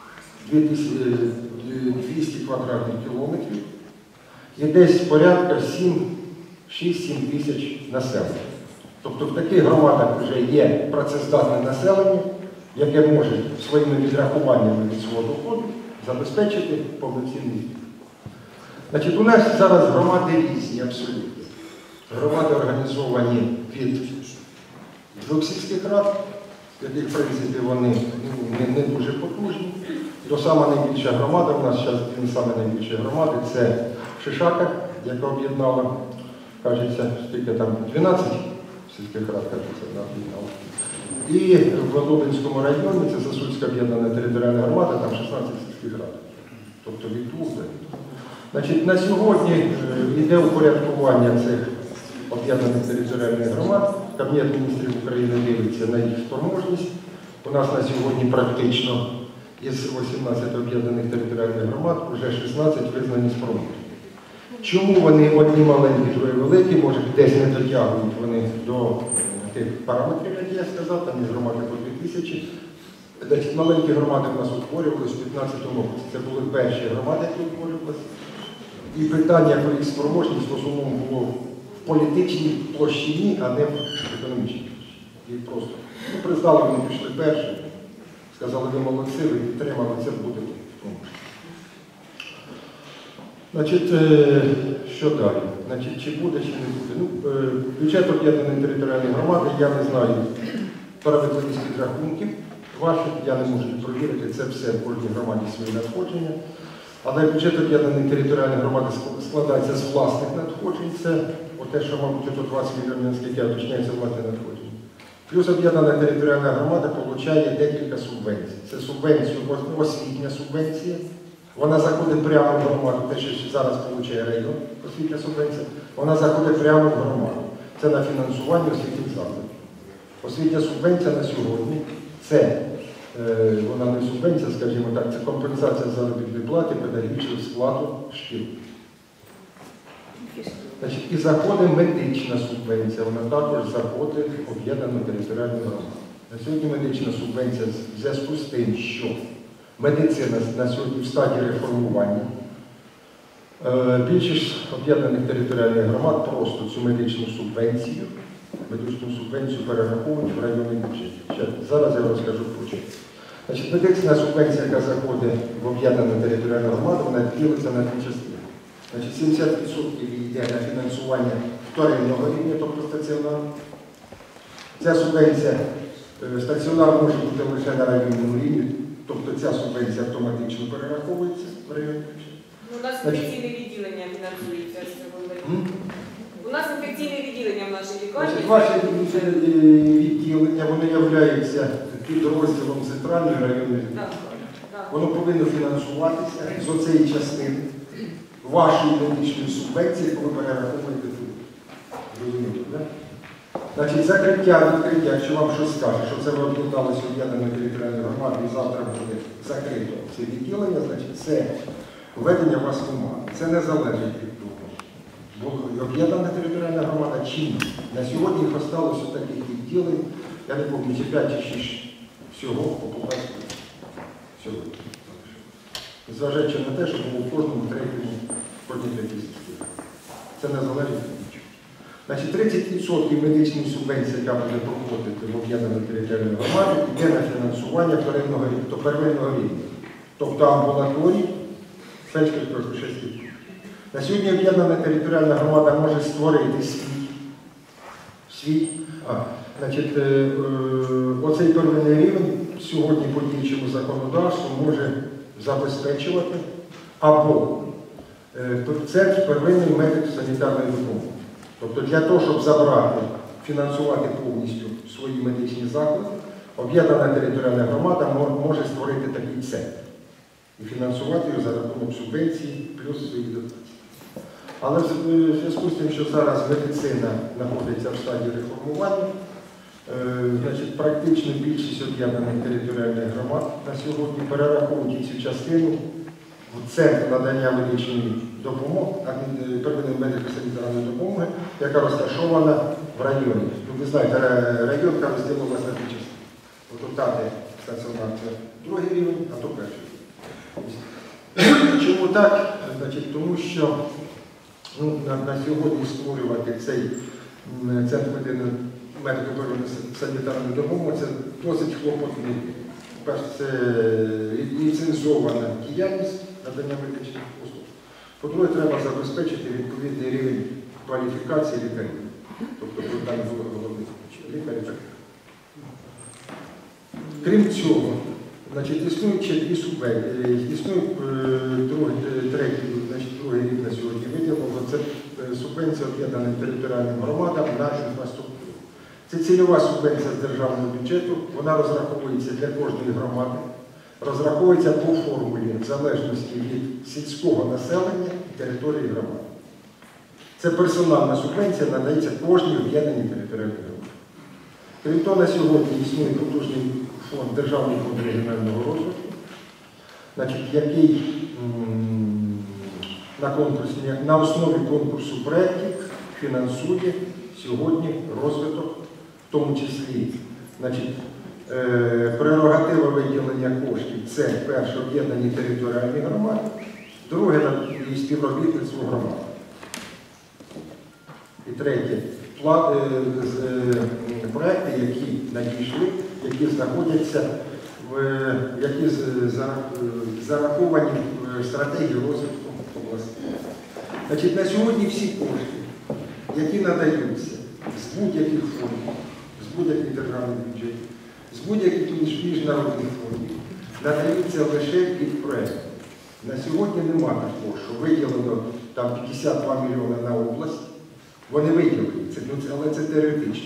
двісті квадратних кілометрів і десь порядка шість-сім тисяч населення. Тобто в таких громадах вже є працездатне населення, яке може своїми відрахуваннями від свого доходу забезпечити повноцінний збір. Значить, у нас зараз громади різні абсолютно. Громади організовані від двох сільських рад, яких, в принципі, вони не, не дуже потужні. До сама найбільша громада, у нас зараз дві саме найбільші громади, це Шишака, яка об'єднала, кажеться, скільки там, дванадцять сільських рад, кажеться, об'єднала. І в Лубенському районі, це Засульська об'єднана територіальна громада, там шістнадцять сільських рад. Тобто від двох до. Значить, на сьогодні йде упорядкування цих об'єднаних територіальних громад. Кабінет міністрів України дивиться на їх спроможність. У нас на сьогодні практично із вісімнадцяти об'єднаних територіальних громад вже шістнадцять визнані спроможні. Чому вони одні маленькі, другі великі, може десь не дотягують вони до тих параметрів, які я сказав, там є громади по дві тисячі. Значить, маленькі громади в нас утворювалися у п'ятнадцятому році. Це були перші громади, які утворювалися. І питання про їх спроможність в основному було в політичній площині, а не в економічній площині. Їх просто ну, признали, вони пішли перші, сказали, ви молодці, ви підтримали, це буде спроможність. Значить, що далі? Значить, чи буде, чи не буде? Ну, бюджет об'єднаної територіальної громади, я не знаю справедливість підрахунків ваших, я не можу провірити, це все в кожній громаді свої надходження. Але бюджет об'єднаної територіальної громади складається з власних надходжень, це те, що, мабуть, до двадцять мільйонів, наскільки уточняється власне надходження. Плюс об'єднана територіальна громада отримує декілька субвенцій. Це субвенція, освітня субвенція. Вона заходить прямо в громаду, те, що зараз отримує район, освітня субвенція, вона заходить прямо в громаду. Це на фінансування освітніх закладів. Освітня субвенція на сьогодні це, е, вона не субвенція, скажімо так, це компенсація заробітної плати, педагогічну сплату шкіл. Значить, і заходить медична субвенція, вона також заходить в об'єднану територіальну громаду. На сьогодні медична субвенція в зв'язку з тим, що медицина на сьогодні в стадії реформування. Більшість об'єднаних територіальних громад просто цю медичну субвенцію, медичну субвенцію перераховують в районний бюджет. Зараз я розкажу про що. Значить, медична субвенція, яка заходить в об'єднану територіальну громаду, вона ділиться на дві частини. Значить, сімдесят відсотків йде на фінансування вторинного рівня, тобто стаціонару. Ця субвенція, стаціонар може бути лише на районному рівні. Тобто ця субвенція автоматично перераховується в районний бюджет. У нас інфекційне відділення фінансується з цього. У нас інфекційне відділення в нашій лікарні. Значить, ваші відділення, вони являються підрозділом центральної районної лікарні. Воно повинно фінансуватися з оцієї частини вашої медичної субвенції, яку ви перераховуєте тут. Розумієте, так? Значить, закриття, відкриття, якщо вам щось скаже, що це ви об'єдналися об'єднаної територіальної громади і завтра буде закрито це відділення, значить це введення вас в оману. Це не залежить від того, бо об'єднана територіальна громада чи ні. На сьогодні їх осталося таких відділень, я не пам'ятаю, чи п'ять чи шість всього по Полтавську сьогодні. Зважаючи на те, що було в кожному третьому кожній третій статті. Це не залежить від нічого. Значить, тридцять відсотків медичної субвенції, яка буде проходити в об'єднаної територіальної громади, йде на фінансування первинного рівня, то первинного рівня. Тобто амбулаторій, фельдшерських. На сьогодні об'єднана територіальна громада може створити свій, свій а, значить, е, е, оцей первинний рівень сьогодні по діючому законодавству може забезпечувати або е, центр первинної медико-санітарної допомоги. Тобто для того, щоб забрати, фінансувати повністю свої медичні заклади, об'єднана територіальна громада може створити такий центр і фінансувати його за рахунок субвенцій плюс своїх дотацій. Але в зв'язку з тим, що зараз медицина знаходиться в стадії реформування, е, значить, практично більшість об'єднаних територіальних громад на сьогодні перераховують цю частину в центр надання медичної допомоги, первинної медико-санітарної допомоги, яка розташована в районі. Ну, ви знаєте, районка розділилася на дві частини. От тати стаціонар це другий рівень, а то перший. Чому так? Значить, тому що ну, на, на сьогодні створювати цей центр медико-санітарної допомоги це досить хлопотний. Перше, це ліцензована діяльність надання медичних послуг. По-друге, треба забезпечити відповідний рівень кваліфікації лікарів. Тобто, там було головне лікарі. Крім цього, значить, існують ще дві субвенції. Існують другий, третій, значить, другий рік на сьогодні виділено. Це субвенція об'єднаним територіальним громадам на інфраструктуру. Це цільова субвенція з державного бюджету, вона розраховується для кожної громади, розраховується по формулі в залежності від сільського населення і території громади. Це персональна субвенція, надається кожній об'єднаній територіальній громаді. Крім того, на сьогодні існує потужний фонд, Державний фонд регіонального розвитку, значить, який м на, конкурсі, на основі конкурсу проєктів фінансує сьогодні розвиток, в тому числі, значить, е прерогатива виділення коштів – це перше об'єднані територіальні громади, друге – співробітництво громад. І третє – проекти, які надійшли, які знаходяться, в, які зараховані в стратегії розвитку області. Значить, на сьогодні всі кошти, які надаються з будь-яких фондів, з будь-яких державних бюджетів, з будь-яких міжнародних фондів, надаються лише під проєкт. На сьогодні немає такого, що виділено там п'ятдесят два мільйони на область. Вони виділені, але це теоретично.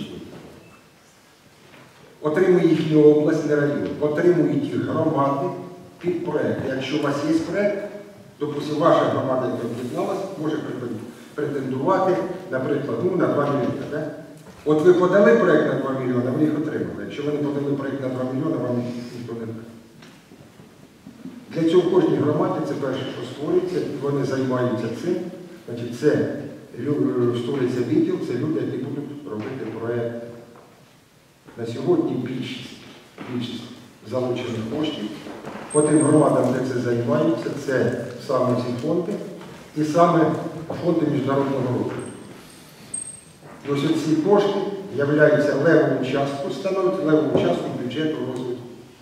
Отримує їхню область, не район. Отримують їх громади під проєкт. Якщо у вас є проєкт, допустимо, ваша громада, яка об'єдналася, може претендувати, наприклад, ну, на два мільйони. Да? От ви подали проєкт на два мільйони, ви їх отримали. Якщо ви не подали проєкт на два мільйони, вам ніхто не дає. Для цього в кожній громаді це перше, що створюється, і вони займаються цим. Значить, це створюється відділ, це люди, які будуть робити проєкт. На сьогодні більшість, більшість залучених коштів по тим громадам, де це займаються, це саме ці фонди і саме фонди міжнародного розвитку. І ось ці кошти являються левову частку, становлять левову частку бюджету розвитку.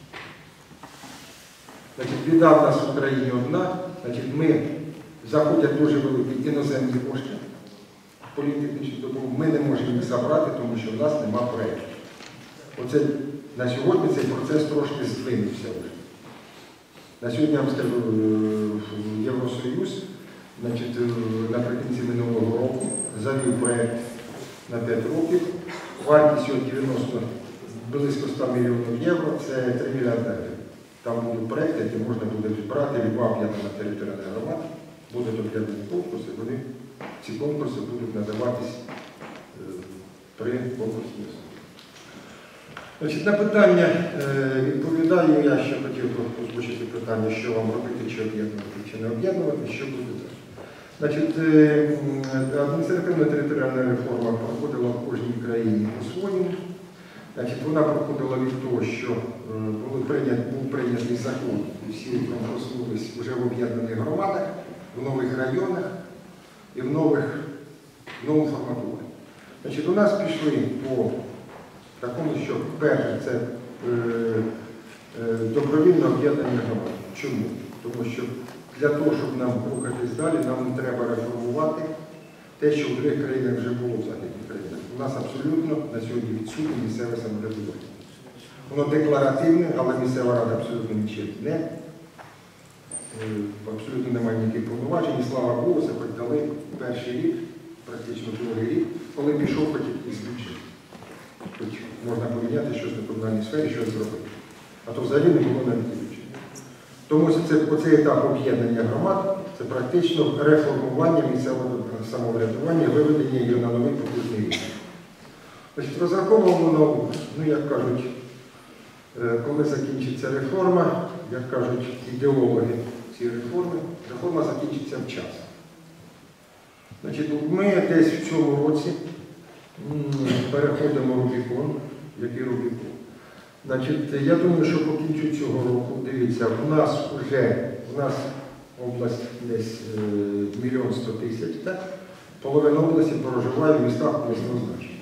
Значить, біда в нас в Україні одна, значить, ми заходять дуже великі іноземні кошти політичні допомоги, ми не можемо їх забрати, тому що в нас немає проєктів. Оце, на сьогодні цей процес трошки здвинувся вже. На сьогодні, я вам скажу, Євросоюз значить, наприкінці минулого року, завів проєкт на п'ять років. Вартість його дев'яносто, близько ста мільйонів євро, це три мільярди гривень. Там будуть проєкти, які можна буде брати люба об'єднана територіальна громада, будуть об'єднані конкурси, вони, ці конкурси будуть надаватись при конкурсі. Значить, на питання відповідаю, я ще хотів озвучити питання, що вам робити, чи об'єднувати, чи не об'єднувати, що буде далі. Значить, адміністративно-територіальна реформа проходила в кожній країні по-своєму. Значить, вона проходила від того, що був прийнятий, був прийнятий закон, і всі проснулись вже в об'єднаних громадах, в нових районах і в нових, в новому форматуванні. Значить, у нас пішли по такому, що перше, це е, е, добровільне об'єднання громад. Чому? Тому що для того, щоб нам рухатись далі, нам не треба реформувати те, що в других країнах вже було в західних країнах. У нас абсолютно на сьогодні відсутнє місцеве самоврядування. Воно декларативне, але місцева рада абсолютно нічим не, е, абсолютно немає ніяких повноважень. І слава Богу, це хоч дали перший рік, практично другий рік, коли пішов хоч із бюджету. Хоч можна поміняти щось на комунальній сфері, щось зробити. А то взагалі не було навіть бюджету. Тому це, оцей етап об'єднання громад – це практично реформування місцевого самоврядування, виведення його на новий потужний рівень. Значить, розраховуємо нову, ну як кажуть, коли закінчиться реформа, як кажуть ідеологи цієї реформи, реформа закінчиться вчасно. Значить, ми десь в цьому році переходимо Рубікон. Який Рубікон? Значить, я думаю, що по кінцю цього року, дивіться, у нас вже, у нас область десь е, мільйон сто тисяч, так? Половина області проживає в містах обласного значення.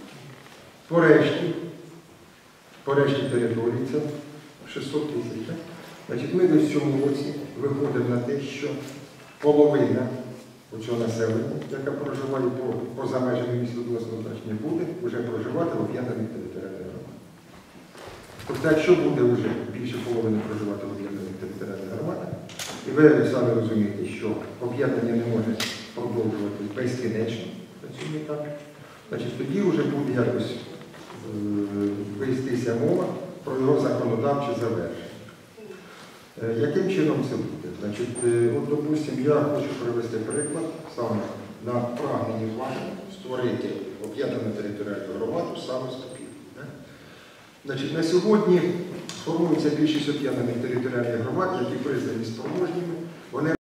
По решті, по решті території це шістсот тисяч, так? Значить, ми десь в цьому році виходимо на те, що половина оцього населення, яка проживає по, поза межами міста обласного значення, буде вже проживати в об'єднаних територіальних громадах. Тобто, якщо буде вже більше половини проживати в об'єднаних територіальних громадах, і ви самі розумієте, що об'єднання не може продовжувати безкінечно, працює так, значить тоді вже буде якось е вестися мова про його законодавче завершення. Е яким чином це буде? Значить, е от, допустимо, я хочу привести приклад саме на прагненні вашому створити об'єднану територіальну громаду саме з Копілки. Значить, на сьогодні формується більшість об'єднаних територіальних громад, які признані спроможніми. Вони